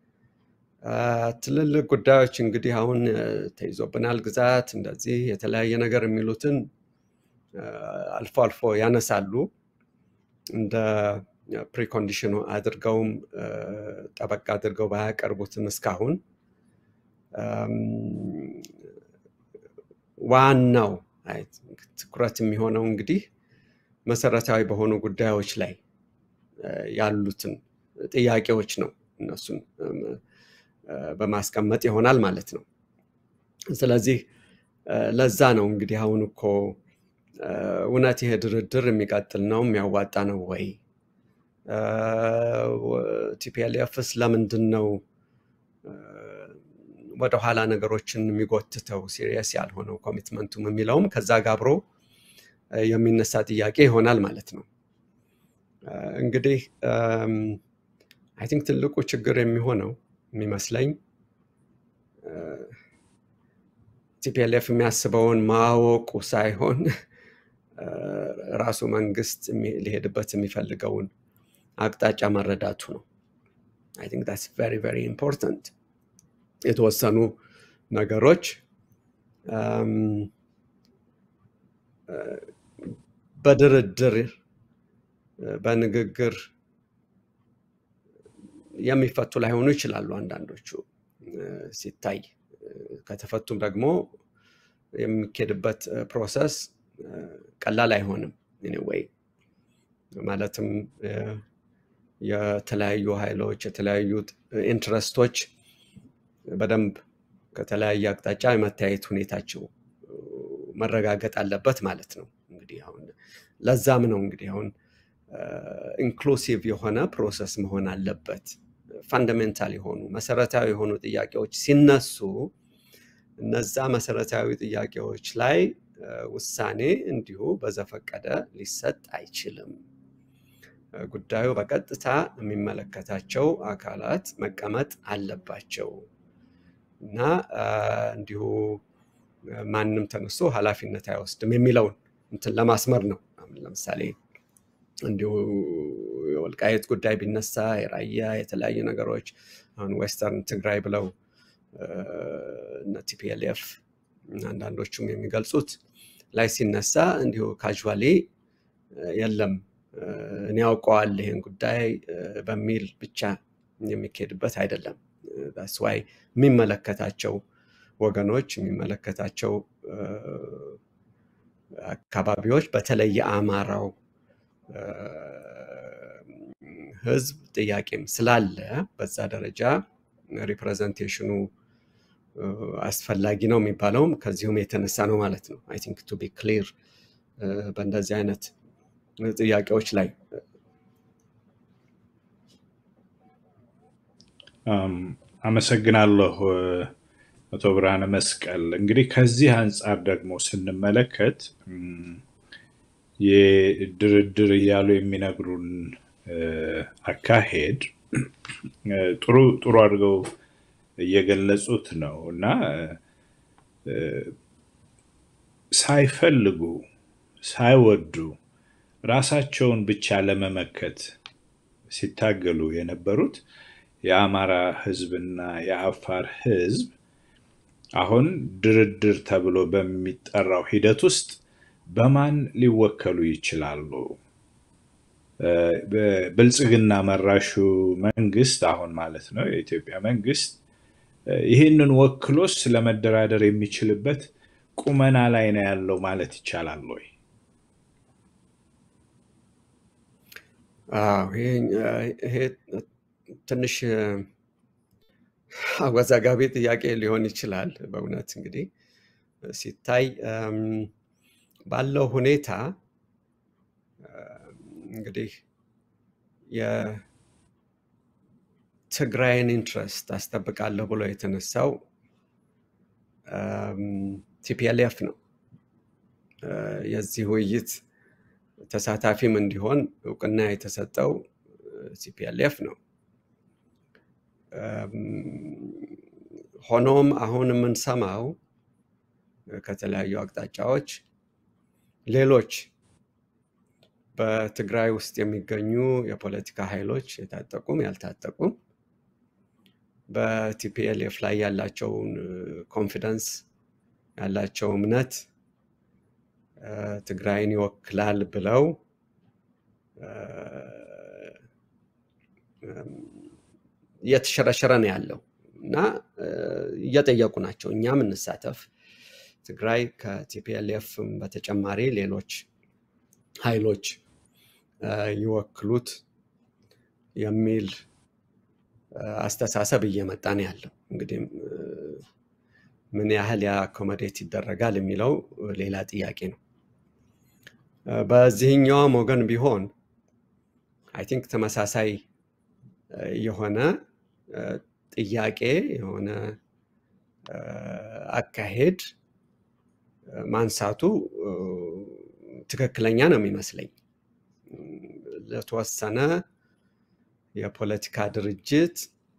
ትልልቅ ጉዳዮች እንግዲህ አሁን ተይዞብናል ግዛት እንደዚህ የተለያየ ነገር የሚሉትን አልፎ አልፎ ያነሳሉ እንደ ፕሪኮንዲሽኑ አድርገውም ጠበቅ አድርገው ባያቀርቡትም እስካሁን ዋናው ትኩረት የሚሆነው እንግዲህ መሰረታዊ በሆኑ ጉዳዮች ላይ ያሉትን ጥያቄዎች ነው እነሱን በማስቀመጥ ይሆናል ማለት ነው። ስለዚህ ለዛ ነው እንግዲህ አሁን እኮ እውነት ይሄ ድርድር የሚቀጥል ነው የሚያዋጣ ነው ወይ? ቲፒኤልኤፍስ ለምንድን ነው ወደ ኋላ ነገሮችን የሚጎትተው ሲሪየስ ያልሆነው ኮሚትመንቱም የሚለውም ከዛ ጋር አብሮ የሚነሳ ጥያቄ ይሆናል ማለት ነው። እንግዲህ አይ ቲንክ ትልቁ ችግር የሚሆነው የሚመስለኝ ቲፒኤልኤፍ የሚያስበውን ማወቁ ሳይሆን ራሱ መንግስት ሊሄድበት የሚፈልገውን አቅጣጫ መረዳቱ ነው። I think that's very very important. የተወሰኑ ነገሮች በድርድር በንግግር የሚፈቱ ላይሆኑ ይችላሉ አንዳንዶቹ ሲታይ ከተፈቱም ደግሞ የሚኬድበት ፕሮሰስ ቀላል አይሆንም anyway ማለትም የተለያዩ ኃይሎች የተለያዩ ኢንትረስቶች በደንብ ከተለያየ አቅጣጫ የመታየት ሁኔታቸው መረጋገጥ አለበት ማለት ነው እንግዲህ አሁን ለዛም ነው እንግዲህ አሁን ኢንክሉሲቭ የሆነ ፕሮሰስ መሆን አለበት ፋንዳሜንታል የሆኑ መሰረታዊ የሆኑ ጥያቄዎች ሲነሱ እነዛ መሰረታዊ ጥያቄዎች ላይ ውሳኔ እንዲሁ በዘፈቀደ ሊሰጥ አይችልም ጉዳዩ በቀጥታ የሚመለከታቸው አካላት መቀመጥ አለባቸው እና እንዲሁ ማንንም ተነስቶ ኃላፊነት አይወስድም የሚለው እንትን ለማስመር ነው ለምሳሌ እንዲሁ ወልቃይት ጉዳይ ቢነሳ የራያ የተለያዩ ነገሮች አሁን ዌስተርን ትግራይ ብለው እና ቲፒኤልኤፍ አንዳንዶቹም የሚገልጹት ላይ ሲነሳ እንዲሁ ካጁዋሊ የለም እኔ አውቀዋል ይሄን ጉዳይ በሚል ብቻ የሚኬድበት አይደለም that's why የሚመለከታቸው ወገኖች የሚመለከታቸው አካባቢዎች በተለይ አማራው ህዝብ ጥያቄም ስላለ በዛ ደረጃ ሪፕሬዘንቴሽኑ አስፈላጊ ነው የሚባለውም ከዚሁም የተነሳ ነው ማለት ነው I think to be clear በእንደዚህ አይነት ጥያቄዎች ላይ
አመሰግናለሁ አቶ ብርሃነ መስቀል እንግዲህ ከዚህ አንፃር ደግሞ ስንመለከት የድርድር ያሉ የሚነግሩን አካሄድ ጥሩ ጥሩ አድርገው እየገለጹት ነው እና ሳይፈልጉ ሳይወዱ ራሳቸውን ብቻ ለመመከት ሲታገሉ የነበሩት የአማራ ህዝብና የአፋር ህዝብ አሁን ድርድር ተብሎ በሚጠራው ሂደት ውስጥ በማን ሊወከሉ ይችላሉ በብልጽግና መራሹ መንግስት አሁን ማለት ነው የኢትዮጵያ መንግስት ይሄንን ወክሎስ ለመደራደር የሚችልበት ቁመና ላይ ነው ያለው ማለት ይቻላል ወይ
አዎ ይሄ ትንሽ አወዛጋቢ ጥያቄ ሊሆን ይችላል በእውነት እንግዲህ ሲታይ ባለው ሁኔታ እንግዲህ የትግራይን ኢንትረስት አስጠብቃለሁ ብሎ የተነሳው ቲፒኤልኤፍ ነው የዚህ ውይይት ተሳታፊም እንዲሆን እውቅና የተሰጠው ቲፒኤልኤፍ ነው ሆኖም አሁን የምንሰማው ከተለያዩ አቅጣጫዎች ሌሎች በትግራይ ውስጥ የሚገኙ የፖለቲካ ኃይሎች የታጠቁም ያልታጠቁም በቲፒኤልኤፍ ላይ ያላቸውን ኮንፊደንስ ያላቸው እምነት ትግራይን ይወክላል ብለው የተሸረሸረ ነው ያለው እና እየጠየቁ ናቸው እኛም እንሳተፍ ትግራይ ከቲፒኤልኤፍ በተጨማሪ ሌሎች ኃይሎች ይወክሉት የሚል አስተሳሰብ እየመጣ ነው ያለው እንግዲህ ምን ያህል ያ አኮሞዴት ይደረጋል የሚለው ሌላ ጥያቄ ነው በዚህኛው ወገን ቢሆን I think ተመሳሳይ የሆነ ጥያቄ የሆነ አካሄድ ማንሳቱ ትክክለኛ ነው የሚመስለኝ ለተወሰነ የፖለቲካ ድርጅት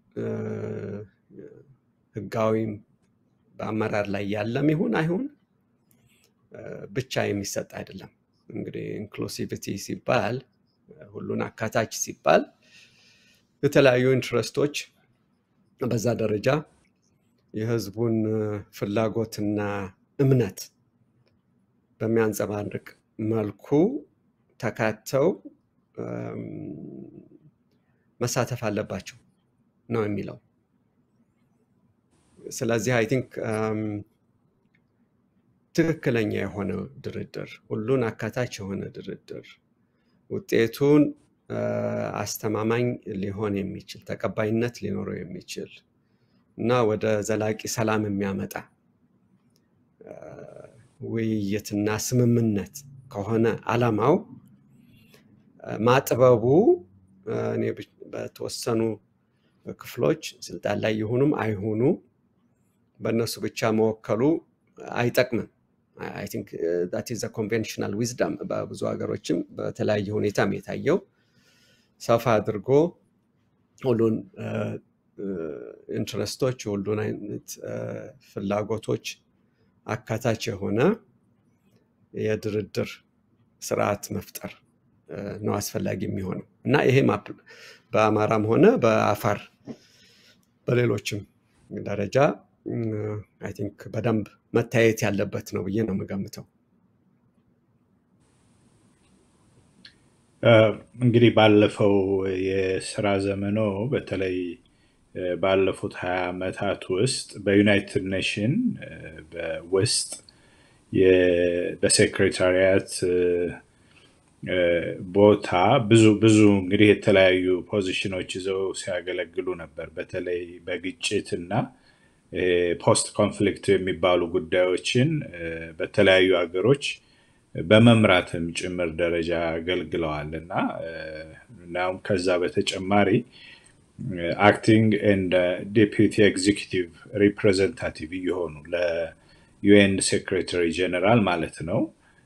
ህጋዊም በአመራር ላይ ያለም ይሁን አይሁን ብቻ የሚሰጥ አይደለም እንግዲህ ኢንክሉሲቪቲ ሲባል ሁሉን አካታች ሲባል የተለያዩ ኢንትረስቶች በዛ ደረጃ የህዝቡን ፍላጎትና እምነት በሚያንጸባርቅ መልኩ ተካተው መሳተፍ አለባቸው ነው የሚለው። ስለዚህ አይ ቲንክ ትክክለኛ የሆነ ድርድር፣ ሁሉን አካታች የሆነ ድርድር፣ ውጤቱን አስተማማኝ ሊሆን የሚችል ተቀባይነት ሊኖረው የሚችል እና ወደ ዘላቂ ሰላም የሚያመጣ ውይይትና ስምምነት ከሆነ ዓላማው ማጥበቡ እኔ በተወሰኑ ክፍሎች ስልጣን ላይ ይሁኑም አይሁኑ በእነሱ ብቻ መወከሉ አይጠቅምም። I think uh, that is a conventional wisdom በብዙ ሀገሮችም በተለያየ ሁኔታም የታየው ሰፋ አድርጎ ሁሉን ኢንትረስቶች ሁሉን አይነት ፍላጎቶች አካታች የሆነ የድርድር ስርዓት መፍጠር ነው አስፈላጊ የሚሆነው እና ይሄ በአማራም ሆነ በአፋር በሌሎችም ደረጃ I think በደንብ መታየት ያለበት ነው ብዬ ነው የምገምተው።
እንግዲህ ባለፈው የሥራ ዘመኖ በተለይ ባለፉት ሀያ ዓመታት ውስጥ በዩናይትድ ኔሽን በውስጥ በሴክሬታሪያት ቦታ ብዙ ብዙ እንግዲህ የተለያዩ ፖዚሽኖች ይዘው ሲያገለግሉ ነበር። በተለይ በግጭትና ፖስት ኮንፍሊክት የሚባሉ ጉዳዮችን በተለያዩ ሀገሮች በመምራትም ጭምር ደረጃ አገልግለዋልና ናው ከዛ በተጨማሪ አክቲንግ ኤንድ ዴፒቲ ኤግዚኪዩቲቭ ሪፕሬዘንታቲቭ የሆኑ ለዩኤን ሴክሬታሪ ጀነራል ማለት ነው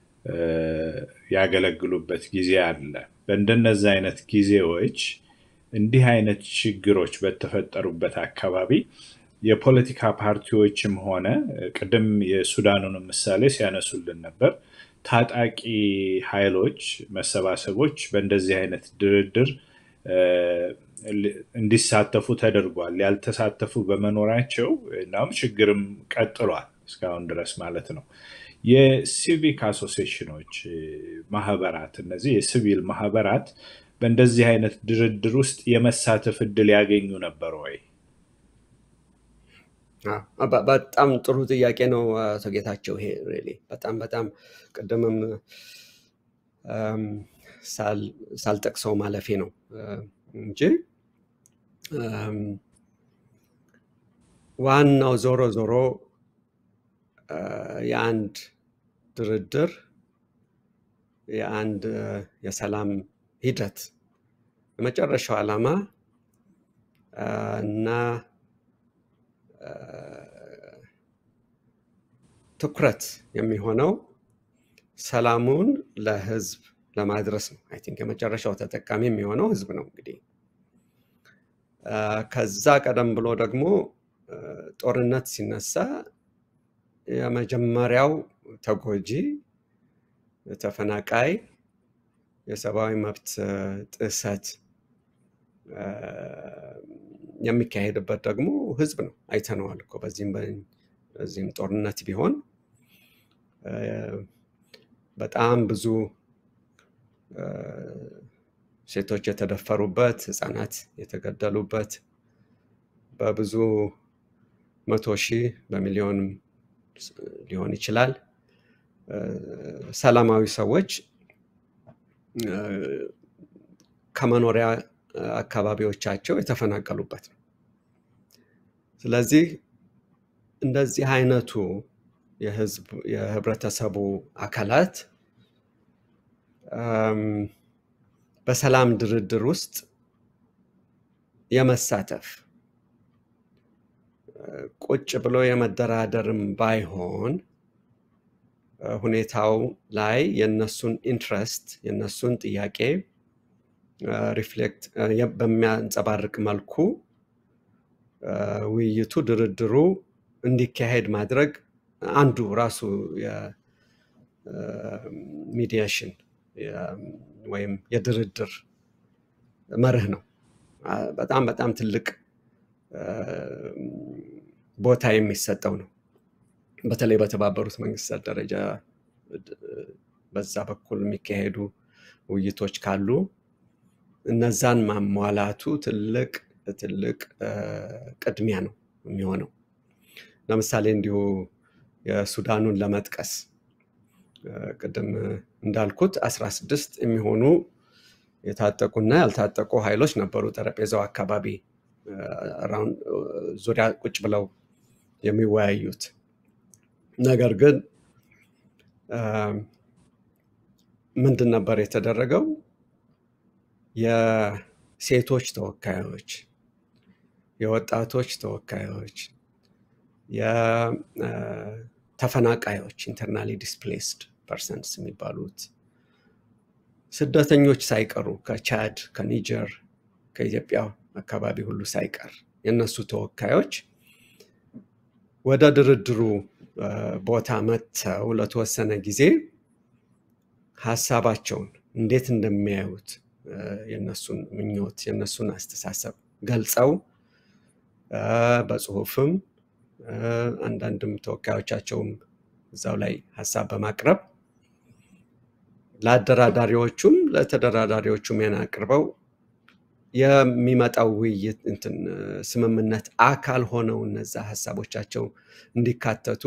ያገለግሉበት ጊዜ አለ። በእንደነዚህ አይነት ጊዜዎች እንዲህ አይነት ችግሮች በተፈጠሩበት አካባቢ የፖለቲካ ፓርቲዎችም ሆነ ቅድም የሱዳኑን ምሳሌ ሲያነሱልን ነበር ታጣቂ ኃይሎች መሰባሰቦች በእንደዚህ አይነት ድርድር እንዲሳተፉ ተደርጓል። ያልተሳተፉ በመኖራቸው እናም ችግርም ቀጥሏል እስካሁን ድረስ ማለት ነው። የሲቪክ አሶሲዬሽኖች ማህበራት እነዚህ የሲቪል ማህበራት በእንደዚህ አይነት ድርድር ውስጥ የመሳተፍ እድል ያገኙ ነበር ወይ?
በጣም ጥሩ ጥያቄ ነው አቶ ጌታቸው። ይሄ ሪሊ በጣም በጣም ቀደምም ሳል ሳልጠቅሰው ማለፌ ነው እንጂ ዋናው ዞሮ ዞሮ የአንድ ድርድር የአንድ የሰላም ሂደት የመጨረሻው ዓላማ እና ትኩረት የሚሆነው ሰላሙን ለህዝብ ለማድረስ ነው። አይ ቲንክ የመጨረሻው ተጠቃሚ የሚሆነው ህዝብ ነው። እንግዲህ ከዛ ቀደም ብሎ ደግሞ ጦርነት ሲነሳ የመጀመሪያው ተጎጂ ተፈናቃይ የሰብአዊ መብት ጥሰት የሚካሄድበት ደግሞ ህዝብ ነው። አይተነዋል እኮ በዚህም በዚህም ጦርነት ቢሆን በጣም ብዙ ሴቶች የተደፈሩበት፣ ህፃናት የተገደሉበት፣ በብዙ መቶ ሺህ በሚሊዮን ሊሆን ይችላል ሰላማዊ ሰዎች ከመኖሪያ አካባቢዎቻቸው የተፈናቀሉበት ነው። ስለዚህ እንደዚህ አይነቱ የህዝብ የህብረተሰቡ አካላት በሰላም ድርድር ውስጥ የመሳተፍ ቁጭ ብሎ የመደራደርም ባይሆን ሁኔታው ላይ የነሱን ኢንትረስት የነሱን ጥያቄ ሪፍሌክት በሚያንጸባርቅ መልኩ ውይይቱ ድርድሩ እንዲካሄድ ማድረግ አንዱ ራሱ የሚዲዬሽን ወይም የድርድር መርህ ነው። በጣም በጣም ትልቅ ቦታ የሚሰጠው ነው። በተለይ በተባበሩት መንግስታት ደረጃ በዛ በኩል የሚካሄዱ ውይይቶች ካሉ እነዛን ማሟላቱ ትልቅ ትልቅ ቅድሚያ ነው የሚሆነው። ለምሳሌ እንዲሁ የሱዳኑን ለመጥቀስ ቅድም እንዳልኩት አስራ ስድስት የሚሆኑ የታጠቁና ያልታጠቁ ኃይሎች ነበሩ ጠረጴዛው አካባቢ አራውንድ ዙሪያ ቁጭ ብለው የሚወያዩት። ነገር ግን ምንድን ነበር የተደረገው? የሴቶች ተወካዮች፣ የወጣቶች ተወካዮች፣ የተፈናቃዮች ኢንተርናሊ ዲስፕሌስድ ፐርሰንስ የሚባሉት ስደተኞች ሳይቀሩ ከቻድ፣ ከኒጀር፣ ከኢትዮጵያ አካባቢ ሁሉ ሳይቀር የነሱ ተወካዮች ወደ ድርድሩ ቦታ መጥተው ለተወሰነ ጊዜ ሐሳባቸውን እንዴት እንደሚያዩት የነሱን ምኞት የነሱን አስተሳሰብ ገልጸው በጽሁፍም አንዳንድም ተወካዮቻቸውም እዛው ላይ ሐሳብ በማቅረብ ለአደራዳሪዎቹም ለተደራዳሪዎቹም ያናቀርበው የሚመጣው ውይይት እንትን ስምምነት አካል ሆነው እነዛ ሐሳቦቻቸው እንዲካተቱ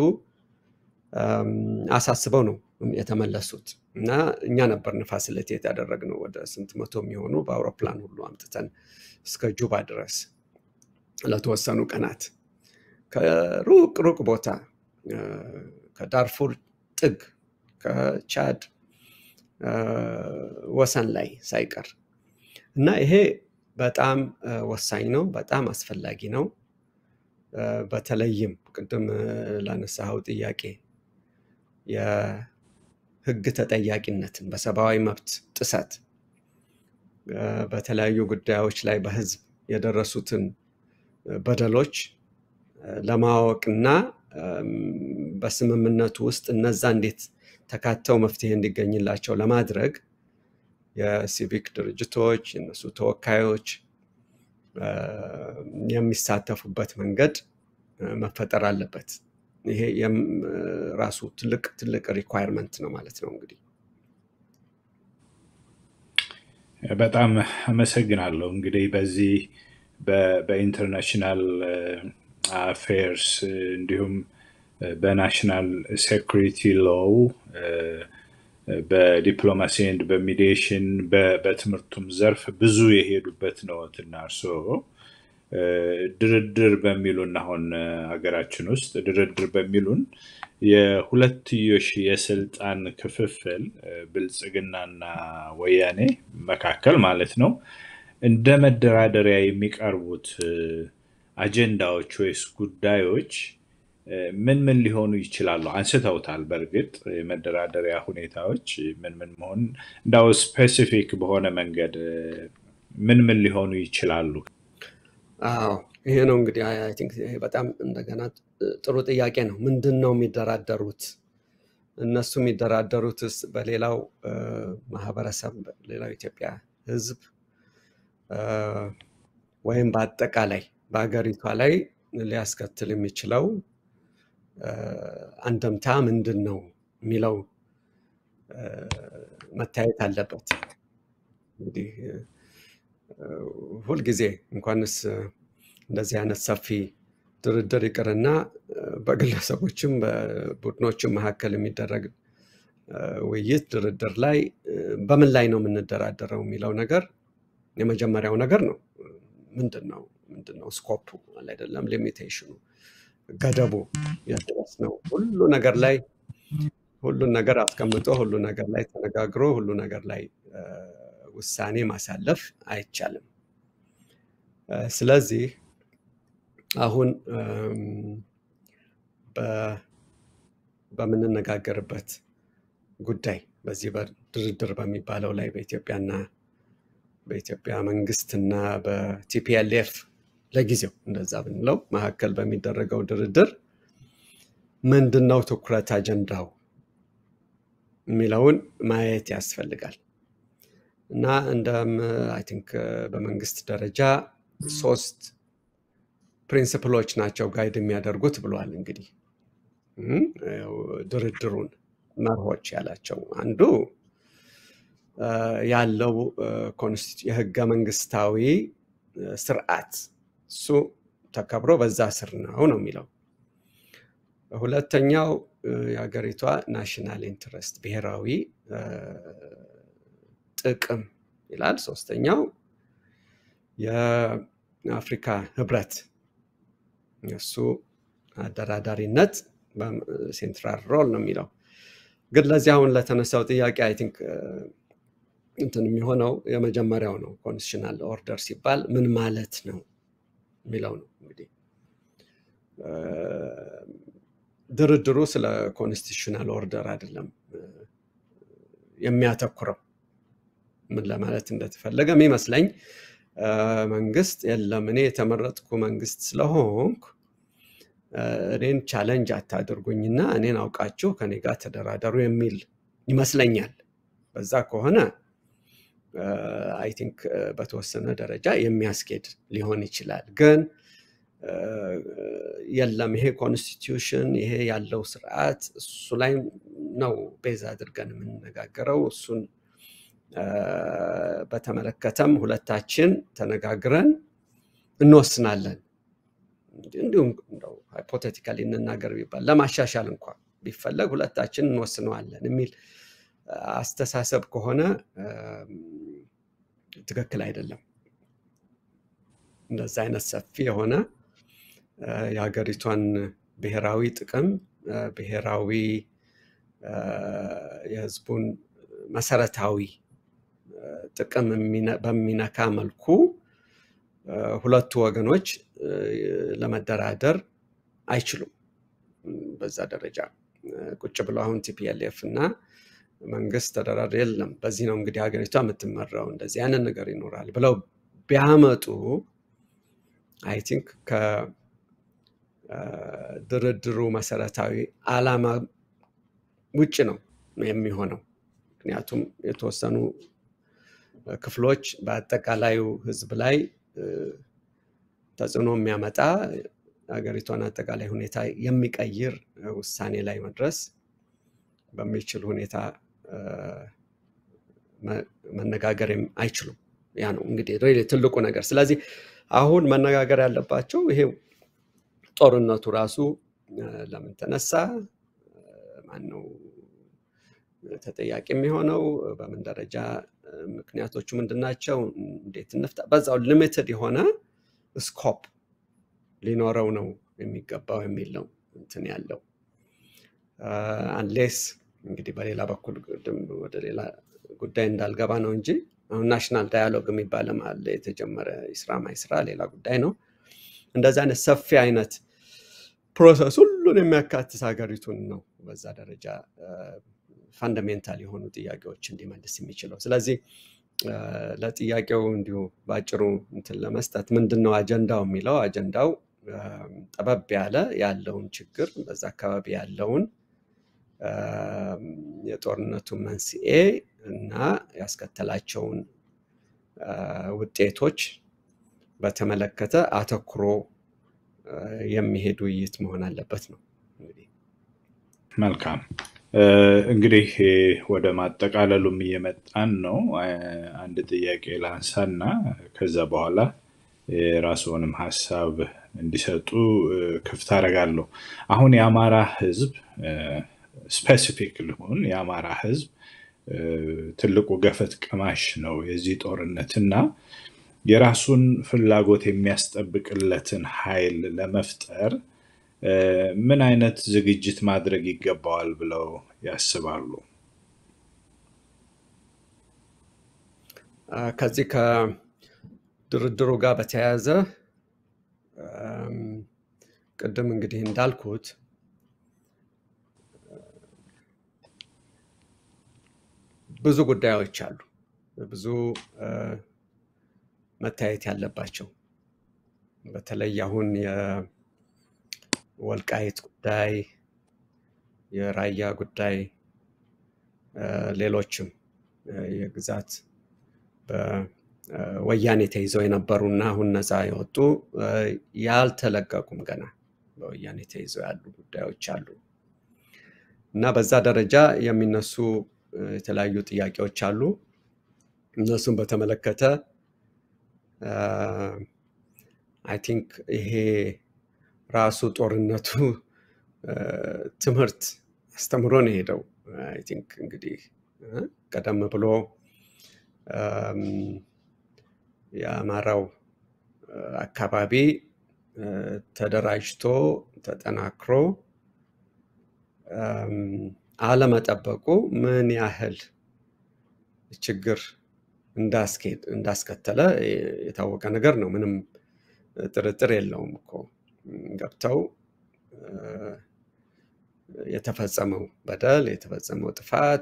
አሳስበው ነው የተመለሱት። እና እኛ ነበርን ፋሲሊቴት ያደረግነው ወደ ስንት መቶ የሚሆኑ በአውሮፕላን ሁሉ አምጥተን እስከ ጁባ ድረስ ለተወሰኑ ቀናት ከሩቅ ሩቅ ቦታ ከዳርፉር ጥግ ከቻድ ወሰን ላይ ሳይቀር እና ይሄ በጣም ወሳኝ ነው፣ በጣም አስፈላጊ ነው። በተለይም ቅድም ላነሳው ጥያቄ የህግ ተጠያቂነትን በሰብአዊ መብት ጥሰት በተለያዩ ጉዳዮች ላይ በህዝብ የደረሱትን በደሎች ለማወቅና በስምምነቱ ውስጥ እነዛ እንዴት ተካተው መፍትሄ እንዲገኝላቸው ለማድረግ የሲቪክ ድርጅቶች የነሱ ተወካዮች የሚሳተፉበት መንገድ መፈጠር አለበት። ይሄ ራሱ ትልቅ ትልቅ ሪኳየርመንት ነው ማለት ነው። እንግዲህ
በጣም አመሰግናለሁ። እንግዲህ በዚህ በኢንተርናሽናል አፌርስ እንዲሁም በናሽናል ሴኩሪቲ ሎው በዲፕሎማሲ ኤንድ በሚዲዬሽን በትምህርቱም ዘርፍ ብዙ የሄዱበት ነው እና እርሶ ድርድር በሚሉን አሁን ሀገራችን ውስጥ ድርድር በሚሉን የሁለትዮሽ የስልጣን ክፍፍል ብልጽግናና ወያኔ መካከል ማለት ነው እንደ መደራደሪያ የሚቀርቡት አጀንዳዎች ወይስ ጉዳዮች ምን ምን ሊሆኑ ይችላሉ? አንስተውታል። በእርግጥ የመደራደሪያ ሁኔታዎች ምን ምን መሆን እንዳው ስፔሲፊክ በሆነ መንገድ ምን ምን ሊሆኑ ይችላሉ?
አዎ ይሄ ነው እንግዲህ አይ ቲንክ ይሄ በጣም እንደገና ጥሩ ጥያቄ ነው። ምንድነው የሚደራደሩት? እነሱ የሚደራደሩትስ በሌላው ማህበረሰብ በሌላው ኢትዮጵያ ህዝብ ወይም በአጠቃላይ በአገሪቷ ላይ ሊያስከትል የሚችለው አንደምታ ምንድነው የሚለው መታየት አለበት። እንግዲህ ሁል ጊዜ እንኳንስ እንደዚህ አይነት ሰፊ ድርድር ይቅርና በግለሰቦችም በቡድኖችም መካከል የሚደረግ ውይይት ድርድር ላይ በምን ላይ ነው የምንደራደረው የሚለው ነገር የመጀመሪያው ነገር ነው። ምንድነው ምንድነው ስኮፑ ማለት አይደለም፣ ሊሚቴሽኑ ገደቡ ያድረስ ነው። ሁሉ ነገር ላይ ሁሉ ነገር አስቀምጦ ሁሉ ነገር ላይ ተነጋግሮ ሁሉ ነገር ላይ ውሳኔ ማሳለፍ አይቻልም። ስለዚህ አሁን በምንነጋገርበት ጉዳይ በዚህ በድርድር በሚባለው ላይ በኢትዮጵያና በኢትዮጵያ መንግስትና በቲፒኤልኤፍ ለጊዜው እንደዛ ብንለው መካከል በሚደረገው ድርድር ምንድነው ትኩረት አጀንዳው የሚለውን ማየት ያስፈልጋል። እና እንደም አይ ቲንክ በመንግስት ደረጃ ሶስት ፕሪንሲፕሎች ናቸው ጋይድ የሚያደርጉት ብለዋል። እንግዲህ ድርድሩን መርሆች ያላቸው አንዱ ያለው የህገ መንግስታዊ ስርዓት እሱ ተከብሮ በዛ ስር ነው ነው የሚለው። ሁለተኛው የሀገሪቷ ናሽናል ኢንትረስት ብሔራዊ ጥቅም ይላል። ሶስተኛው የአፍሪካ ህብረት እሱ አደራዳሪነት ሴንትራል ሮል ነው የሚለው። ግን ለዚህ አሁን ለተነሳው ጥያቄ አይ ቲንክ እንትን የሚሆነው የመጀመሪያው ነው። ኮንስቲቱሽናል ኦርደር ሲባል ምን ማለት ነው የሚለው ነው። እንግዲህ ድርድሩ ስለ ኮንስቲቱሽናል ኦርደር አይደለም የሚያተኩረው። ምን ለማለት እንደተፈለገ የሚመስለኝ መንግስት የለም እኔ የተመረጥኩ መንግስት ስለሆንኩ እኔን ቻሌንጅ አታድርጉኝና እኔን አውቃችሁ ከኔ ጋር ተደራደሩ የሚል ይመስለኛል። በዛ ከሆነ አይ ቲንክ በተወሰነ ደረጃ የሚያስኬድ ሊሆን ይችላል። ግን የለም ይሄ ኮንስቲቱሽን ይሄ ያለው ስርዓት እሱ ላይ ነው ቤዝ አድርገን የምንነጋገረው። እሱን በተመለከተም ሁለታችን ተነጋግረን እንወስናለን። እንዲሁም እንደው ሃይፖቴቲካሊ እንናገር ቢባል ለማሻሻል እንኳን ቢፈለግ ሁለታችን እንወስነዋለን የሚል አስተሳሰብ ከሆነ ትክክል አይደለም። እንደዛ አይነት ሰፊ የሆነ የሀገሪቷን ብሔራዊ ጥቅም ብሔራዊ የህዝቡን መሰረታዊ ጥቅም በሚነካ መልኩ ሁለቱ ወገኖች ለመደራደር አይችሉም። በዛ ደረጃ ቁጭ ብለው አሁን ቲፒኤልኤፍ እና መንግስት ተደራድረው የለም በዚህ ነው እንግዲህ ሀገሪቷ የምትመራው እንደዚህ ያንን ነገር ይኖራል ብለው ቢያመጡ አይ ቲንክ ከድርድሩ መሰረታዊ ዓላማ ውጭ ነው የሚሆነው። ምክንያቱም የተወሰኑ ክፍሎች በአጠቃላዩ ህዝብ ላይ ተጽዕኖ የሚያመጣ ሀገሪቷን አጠቃላይ ሁኔታ የሚቀይር ውሳኔ ላይ መድረስ በሚችል ሁኔታ መነጋገር አይችሉም። ያ ነው እንግዲህ ሪሊ ትልቁ ነገር። ስለዚህ አሁን መነጋገር ያለባቸው ይሄ ጦርነቱ ራሱ ለምን ተነሳ፣ ማን ነው ተጠያቂ የሚሆነው፣ በምን ደረጃ ምክንያቶቹ ምንድናቸው፣ እንዴት እንፍታ፣ በዛው ሊሚትድ የሆነ ስኮፕ ሊኖረው ነው የሚገባው የሚል ነው እንትን ያለው። አንሌስ እንግዲህ በሌላ በኩል ወደ ሌላ ጉዳይ እንዳልገባ ነው እንጂ አሁን ናሽናል ዳያሎግ የሚባልም አለ የተጀመረ ይስራ ማይስራ ሌላ ጉዳይ ነው። እንደዛ አይነት ሰፊ አይነት ፕሮሰስ ሁሉን የሚያካትት ሀገሪቱን ነው በዛ ደረጃ ፋንዳሜንታል የሆኑ ጥያቄዎች እንዲመልስ የሚችለው። ስለዚህ ለጥያቄው እንዲሁ ባጭሩ እንትን ለመስጠት ምንድነው አጀንዳው የሚለው አጀንዳው ጠበብ ያለ ያለውን ችግር በዛ አካባቢ ያለውን የጦርነቱ መንስኤ እና ያስከተላቸውን ውጤቶች በተመለከተ አተኩሮ የሚሄድ ውይይት መሆን አለበት ነው።
መልካም እንግዲህ ወደ ማጠቃለሉም እየመጣን ነው። አንድ ጥያቄ ላንሳና ከዛ በኋላ የራስዎንም ሐሳብ እንዲሰጡ ክፍት አደርጋለሁ። አሁን የአማራ ህዝብ ስፔሲፊክ ልሆን የአማራ ህዝብ ትልቁ ገፈት ቀማሽ ነው የዚህ ጦርነትና የራሱን ፍላጎት የሚያስጠብቅለትን ኃይል ለመፍጠር ምን አይነት ዝግጅት ማድረግ ይገባዋል ብለው ያስባሉ?
ከዚህ ከድርድሩ ጋር በተያያዘ ቅድም እንግዲህ እንዳልኩት ብዙ ጉዳዮች አሉ፣ ብዙ መታየት ያለባቸው። በተለይ አሁን የወልቃይት ጉዳይ፣ የራያ ጉዳይ፣ ሌሎችም የግዛት በወያኔ ተይዘው የነበሩና አሁን ነፃ የወጡ ያልተለቀቁም ገና በወያኔ ተይዘው ያሉ ጉዳዮች አሉ እና በዛ ደረጃ የሚነሱ የተለያዩ ጥያቄዎች አሉ። እነሱን በተመለከተ አይ ቲንክ ይሄ ራሱ ጦርነቱ ትምህርት አስተምሮ ነው ሄደው አይ ቲንክ እንግዲህ ቀደም ብሎ የአማራው አካባቢ ተደራጅቶ ተጠናክሮ አለመጠበቁ ምን ያህል ችግር እንዳስከት እንዳስከተለ የታወቀ ነገር ነው። ምንም ጥርጥር የለውም እኮ ገብተው የተፈጸመው በደል የተፈጸመው ጥፋት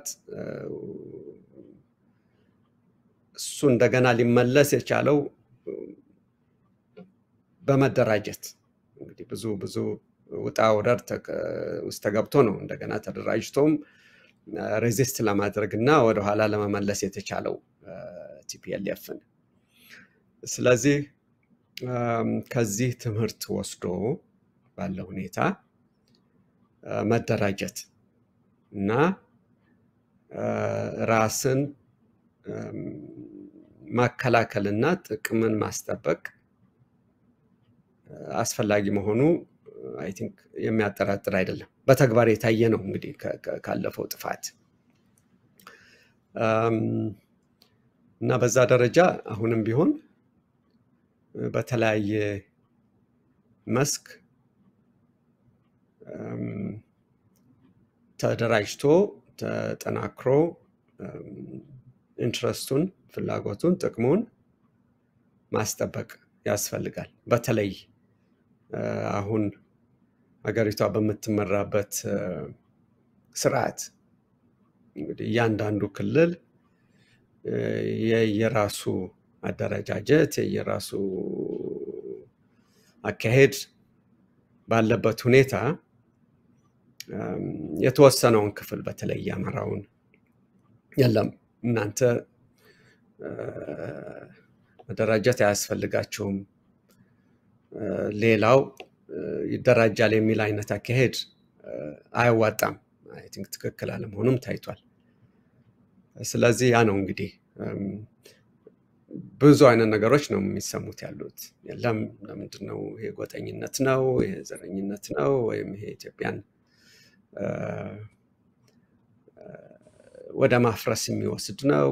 እሱ እንደገና ሊመለስ የቻለው በመደራጀት እንግዲህ ብዙ ብዙ ወጣ ወረድ ውስጥ ተገብቶ ነው እንደገና ተደራጅቶም ሬዚስት ለማድረግና ወደ ኋላ ለመመለስ የተቻለው ቲፒኤልኤፍን። ስለዚህ ከዚህ ትምህርት ወስዶ ባለው ሁኔታ መደራጀት እና ራስን ማከላከልና ጥቅምን ማስጠበቅ አስፈላጊ መሆኑ አይ ቲንክ የሚያጠራጥር አይደለም። በተግባር የታየ ነው እንግዲህ ካለፈው ጥፋት እና በዛ ደረጃ አሁንም ቢሆን በተለያየ መስክ ተደራጅቶ ተጠናክሮ ኢንትረስቱን ፍላጎቱን ጥቅሙን ማስጠበቅ ያስፈልጋል። በተለይ አሁን ሀገሪቷ በምትመራበት ስርዓት እንግዲህ ያንዳንዱ ክልል የየራሱ አደረጃጀት የየራሱ አካሄድ ባለበት ሁኔታ የተወሰነውን ክፍል በተለይ አማራውን የለም እናንተ መደራጀት ያስፈልጋችሁም ሌላው ይደራጃል የሚል አይነት አካሄድ አይዋጣም። አይ ቲንክ ትክክል አለመሆኑም ታይቷል። ስለዚህ ያ ነው እንግዲህ ብዙ አይነት ነገሮች ነው የሚሰሙት ያሉት። የለም ለምንድነው ይሄ ጎጠኝነት ነው ይሄ ዘረኝነት ነው ወይም ይሄ ኢትዮጵያን ወደ ማፍረስ የሚወስድ ነው።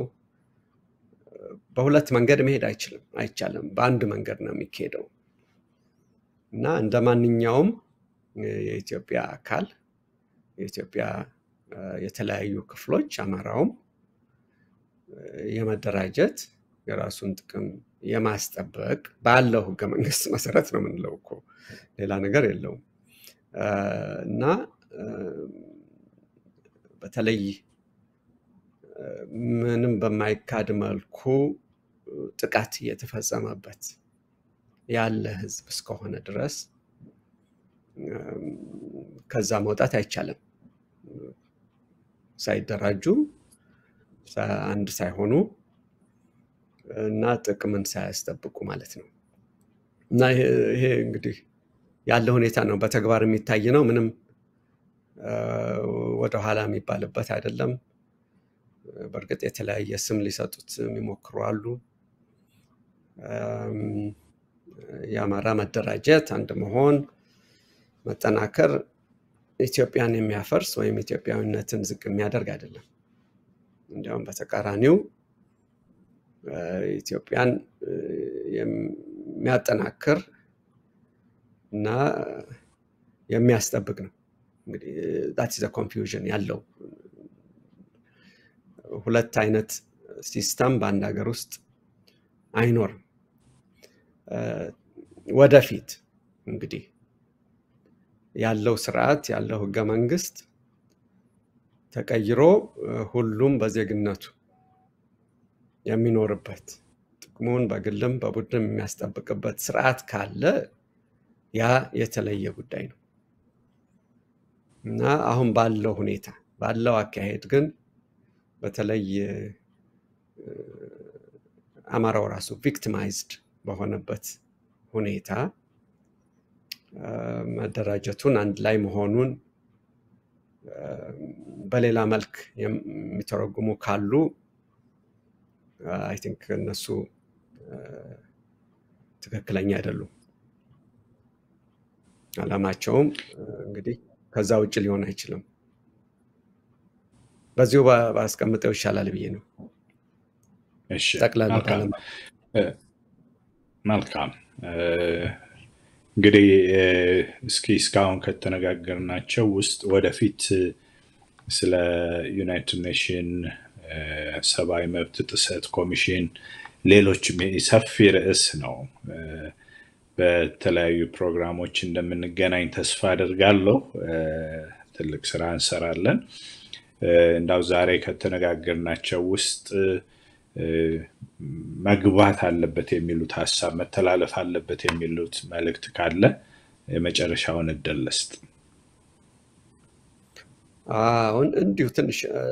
በሁለት መንገድ መሄድ አይችልም አይቻልም። በአንድ መንገድ ነው የሚሄደው እና እንደማንኛውም የኢትዮጵያ አካል የኢትዮጵያ የተለያዩ ክፍሎች አማራውም የመደራጀት የራሱን ጥቅም የማስጠበቅ ባለው ህገ መንግስት መሰረት ነው የምንለው እኮ ሌላ ነገር የለውም። እና በተለይ ምንም በማይካድ መልኩ ጥቃት የተፈጸመበት ያለ ህዝብ እስከሆነ ድረስ ከዛ መውጣት አይቻልም። ሳይደራጁ አንድ ሳይሆኑ እና ጥቅምን ሳያስጠብቁ ማለት ነው። እና ይሄ እንግዲህ ያለው ሁኔታ ነው በተግባር የሚታይ ነው። ምንም ወደ ኋላ የሚባልበት አይደለም። በርግጥ የተለያየ ስም ሊሰጡት የሚሞክሩ አሉ። የአማራ መደራጀት አንድ መሆን መጠናከር ኢትዮጵያን የሚያፈርስ ወይም ኢትዮጵያዊነትን ዝቅ የሚያደርግ አይደለም። እንዲያውም በተቃራኒው ኢትዮጵያን የሚያጠናክር እና የሚያስጠብቅ ነው። እንግዲህ that is a confusion ያለው ሁለት አይነት ሲስተም በአንድ ሀገር ውስጥ አይኖርም። ወደፊት እንግዲህ ያለው ስርዓት ያለው ህገ መንግስት ተቀይሮ ሁሉም በዜግነቱ የሚኖርበት ጥቅሙን በግልም በቡድንም የሚያስጠብቅበት ስርዓት ካለ ያ የተለየ ጉዳይ ነው። እና አሁን ባለው ሁኔታ ባለው አካሄድ ግን በተለይ አማራው ራሱ ቪክቲማይዝድ በሆነበት ሁኔታ መደራጀቱን አንድ ላይ መሆኑን በሌላ መልክ የሚተረጉሙ ካሉ አይ ቲንክ እነሱ ትክክለኛ አይደሉም። ዓላማቸውም እንግዲህ ከዛ ውጭ ሊሆን አይችልም። በዚሁ ባስቀምጠው ይሻላል ብዬ ነው።
እሺ
ጠቅላላ
መልካም
ባለም
እ፣ መልካም እ፣ እንግዲህ እ፣ እስኪ እስካሁን ከተነጋገርናቸው ውስጥ ወደፊት እ፣ ስለ ዩናይትድ ኔሽን እ፣ ሰብአዊ መብት ጥሰት ኮሚሽን ሌሎችም ሰፊ ርዕስ ነው። እ፣ በተለያዩ ፕሮግራሞች እንደምንገናኝ ተስፋ አደርጋለሁ። እ፣ ትልቅ ስራ እንሰራለን። እ፣ እንዳው ዛሬ ከተነጋገርናቸው ውስጥ እ፣ መግባት አለበት የሚሉት ሀሳብ መተላለፍ አለበት የሚሉት መልእክት ካለ የመጨረሻውን እድል ልስጥ።
አሁን እንዲሁ ትንሽ እ፣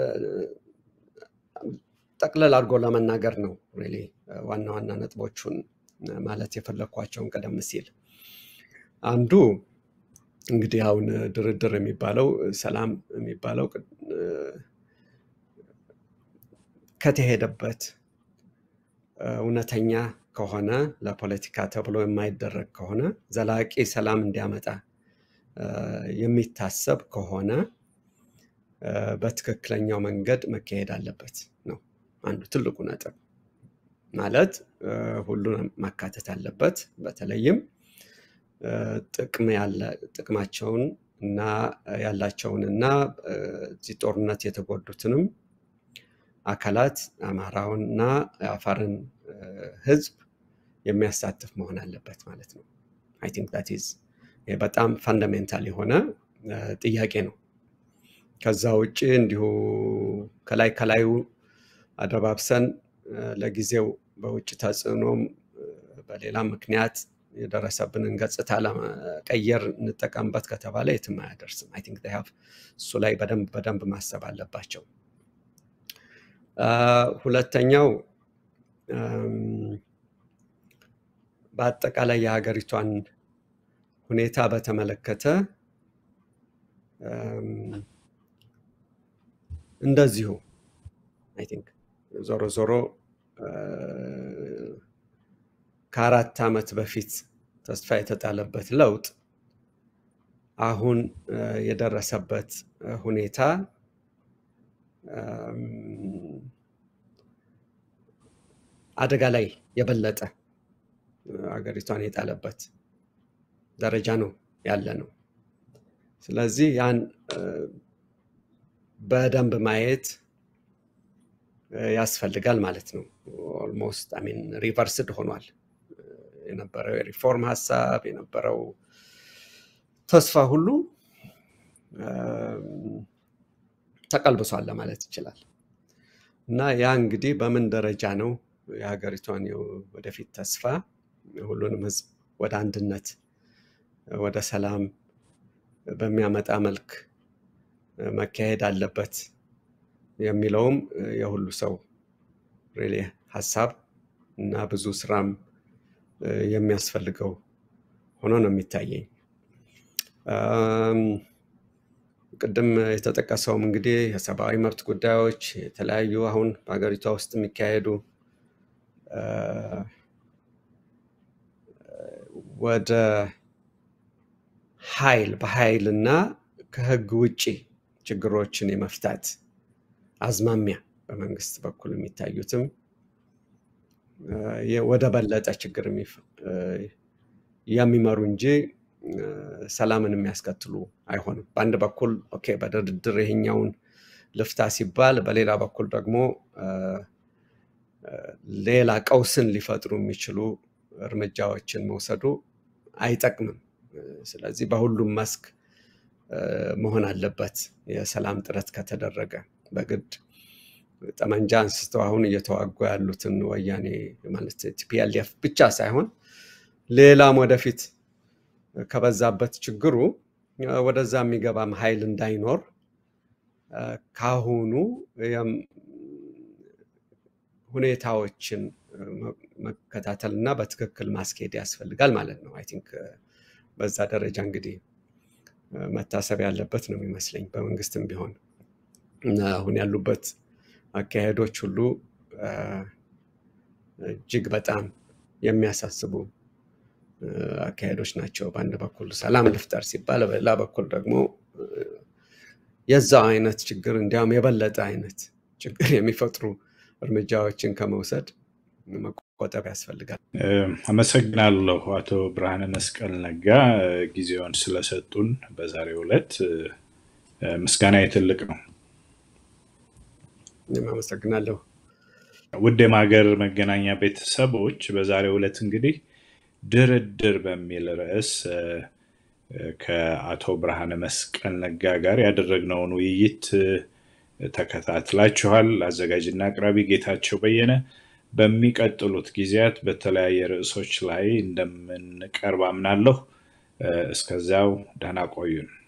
ጠቅለል አድርጎ ለመናገር ነው ሪሊ ዋና ዋና ነጥቦቹን ማለት የፈለኳቸውን ቀደም ሲል አንዱ እንግዲህ አሁን ድርድር የሚባለው ሰላም የሚባለው እ፣ ከተሄደበት እ፣ እውነተኛ ከሆነ ለፖለቲካ ተብሎ የማይደረግ ከሆነ ዘላቂ ሰላም እንዲያመጣ እ፣ የሚታሰብ ከሆነ እ፣ በትክክለኛው መንገድ መካሄድ አለበት ነው አንዱ ትልቁ ነጥብ። ማለት እ፣ ሁሉንም ማካተት አለበት። በተለይም እ፣ ጥቅም ያለ ጥቅማቸውን እና ያላቸውን እና እ፣ እዚህ ጦርነት የተጎዱትንም አካላት አማራውን እና አፋርን እ፣ ህዝብ የሚያሳትፍ መሆን አለበት ማለት ነው። አይ ቲንክ ዳት ኢዝ ይሄ በጣም ፈንዳሜንታል የሆነ እ፣ ጥያቄ ነው። ከዛ ውጭ እንዲሁ ከላይ ከላዩ አደባብሰን እ፣ ለጊዜው በውጭ ተጽዕኖም እ፣ በሌላም ምክንያት የደረሰብንን ገጽታ ለመቀየር እንጠቀምበት ከተባለ የትም አያደርስም። አይ ቲንክ they have እሱ ላይ በደንብ በደንብ ማሰብ አለባቸው። አ፣ ሁለተኛው እም፣ በአጠቃላይ የሀገሪቷን ሁኔታ በተመለከተ እም፣ እንደዚሁ አይ ቲንክ ዞሮ ዞሮ እ፣ ከአራት ዓመት በፊት ተስፋ የተጣለበት ለውጥ አሁን እ፣ የደረሰበት እ፣ ሁኔታ እም፣ አደጋ ላይ የበለጠ እ፣ ሀገሪቷን የጣለበት ደረጃ ነው ያለ ነው። ስለዚህ ያን እ፣ በደንብ ማየት እ፣ ያስፈልጋል ማለት ነው። ኦልሞስት አይ ሚን ሪቨርስድ ሆኗል እ፣ የነበረው የሪፎርም ሀሳብ የነበረው ተስፋ ሁሉ እም፣ ተቀልብሷል ለማለት ይችላል። እና ያ እንግዲህ በምን ደረጃ ነው የሀገሪቷን የው- ወደፊት ተስፋ ሁሉንም ህዝብ ወደ አንድነት ወደ ሰላም በሚያመጣ መልክ እ፣ መካሄድ አለበት የሚለውም እ፣ የሁሉ ሰው ሪሊ ሀሳብ እና ብዙ ስራም እ፣ የሚያስፈልገው ሆኖ ነው የሚታየኝ። እም፣ ቅድም የተጠቀሰውም እንግዲህ የሰብአዊ መብት ጉዳዮች የተለያዩ አሁን በሀገሪቷ ውስጥ የሚካሄዱ እ፣ ወደ ኃይል በኃይልና ከህግ ውጪ ችግሮችን የመፍታት አዝማሚያ በመንግስት በኩል የሚታዩትም እ፣ የ- ወደ በለጠ ችግር የሚፍ- እ፣ የሚመሩ እንጂ እ፣ ሰላምን የሚያስከትሉ አይሆንም። በአንድ በኩል ኦኬ በድርድር ይሄኛውን ልፍታ ሲባል፣ በሌላ በኩል ደግሞ እ፣ እ፣ ሌላ ቀውስን ሊፈጥሩ የሚችሉ እርምጃዎችን መውሰዱ አይጠቅምም። እ፣ ስለዚህ በሁሉም መስክ እ፣ መሆን አለበት። የሰላም ጥረት ከተደረገ በግድ ጠመንጃ አንስተው አሁን እየተዋጉ ያሉትን ወያኔ ማለት ቲፒኤልኤፍ ብቻ ሳይሆን ሌላም ወደፊት ከበዛበት ችግሩ እ፣ ወደዛ የሚገባም ኃይል እንዳይኖር እ፣ ካሁኑ የም- ሁኔታዎችን እ፣ መ- መከታተልና በትክክል ማስኬድ ያስፈልጋል ማለት ነው። አይ ቲንክ በዛ ደረጃ እንግዲህ እ፣ መታሰብ ያለበት ነው የሚመስለኝ በመንግስትም ቢሆን እና አሁን ያሉበት አካሄዶች ሁሉ እ፣ እጅግ በጣም የሚያሳስቡ አካሄዶች ናቸው። በአንድ በኩል ሰላም ልፍጠር ሲባል በሌላ በኩል ደግሞ የዛው አይነት ችግር እንዲያውም የበለጠ አይነት ችግር የሚፈጥሩ እርምጃዎችን ከመውሰድ መቆጠብ ያስፈልጋል።
አመሰግናለሁ አቶ ብርሃነ መስቀል ነጋ ጊዜውን ስለሰጡን በዛሬው ዕለት ምስጋናዬ ትልቅ ነው።
እኔም አመሰግናለሁ።
ውድ የማገር መገናኛ ቤተሰቦች በዛሬው ዕለት እንግዲህ ድርድር በሚል ርዕስ ከአቶ ብርሃነ መስቀል ነጋ ጋር ያደረግነውን ውይይት ተከታትላችኋል። አዘጋጅና አቅራቢ ጌታቸው በየነ። በሚቀጥሉት ጊዜያት በተለያየ ርዕሶች ላይ እንደምንቀርብ አምናለሁ። እስከዚያው ደህና ቆዩን።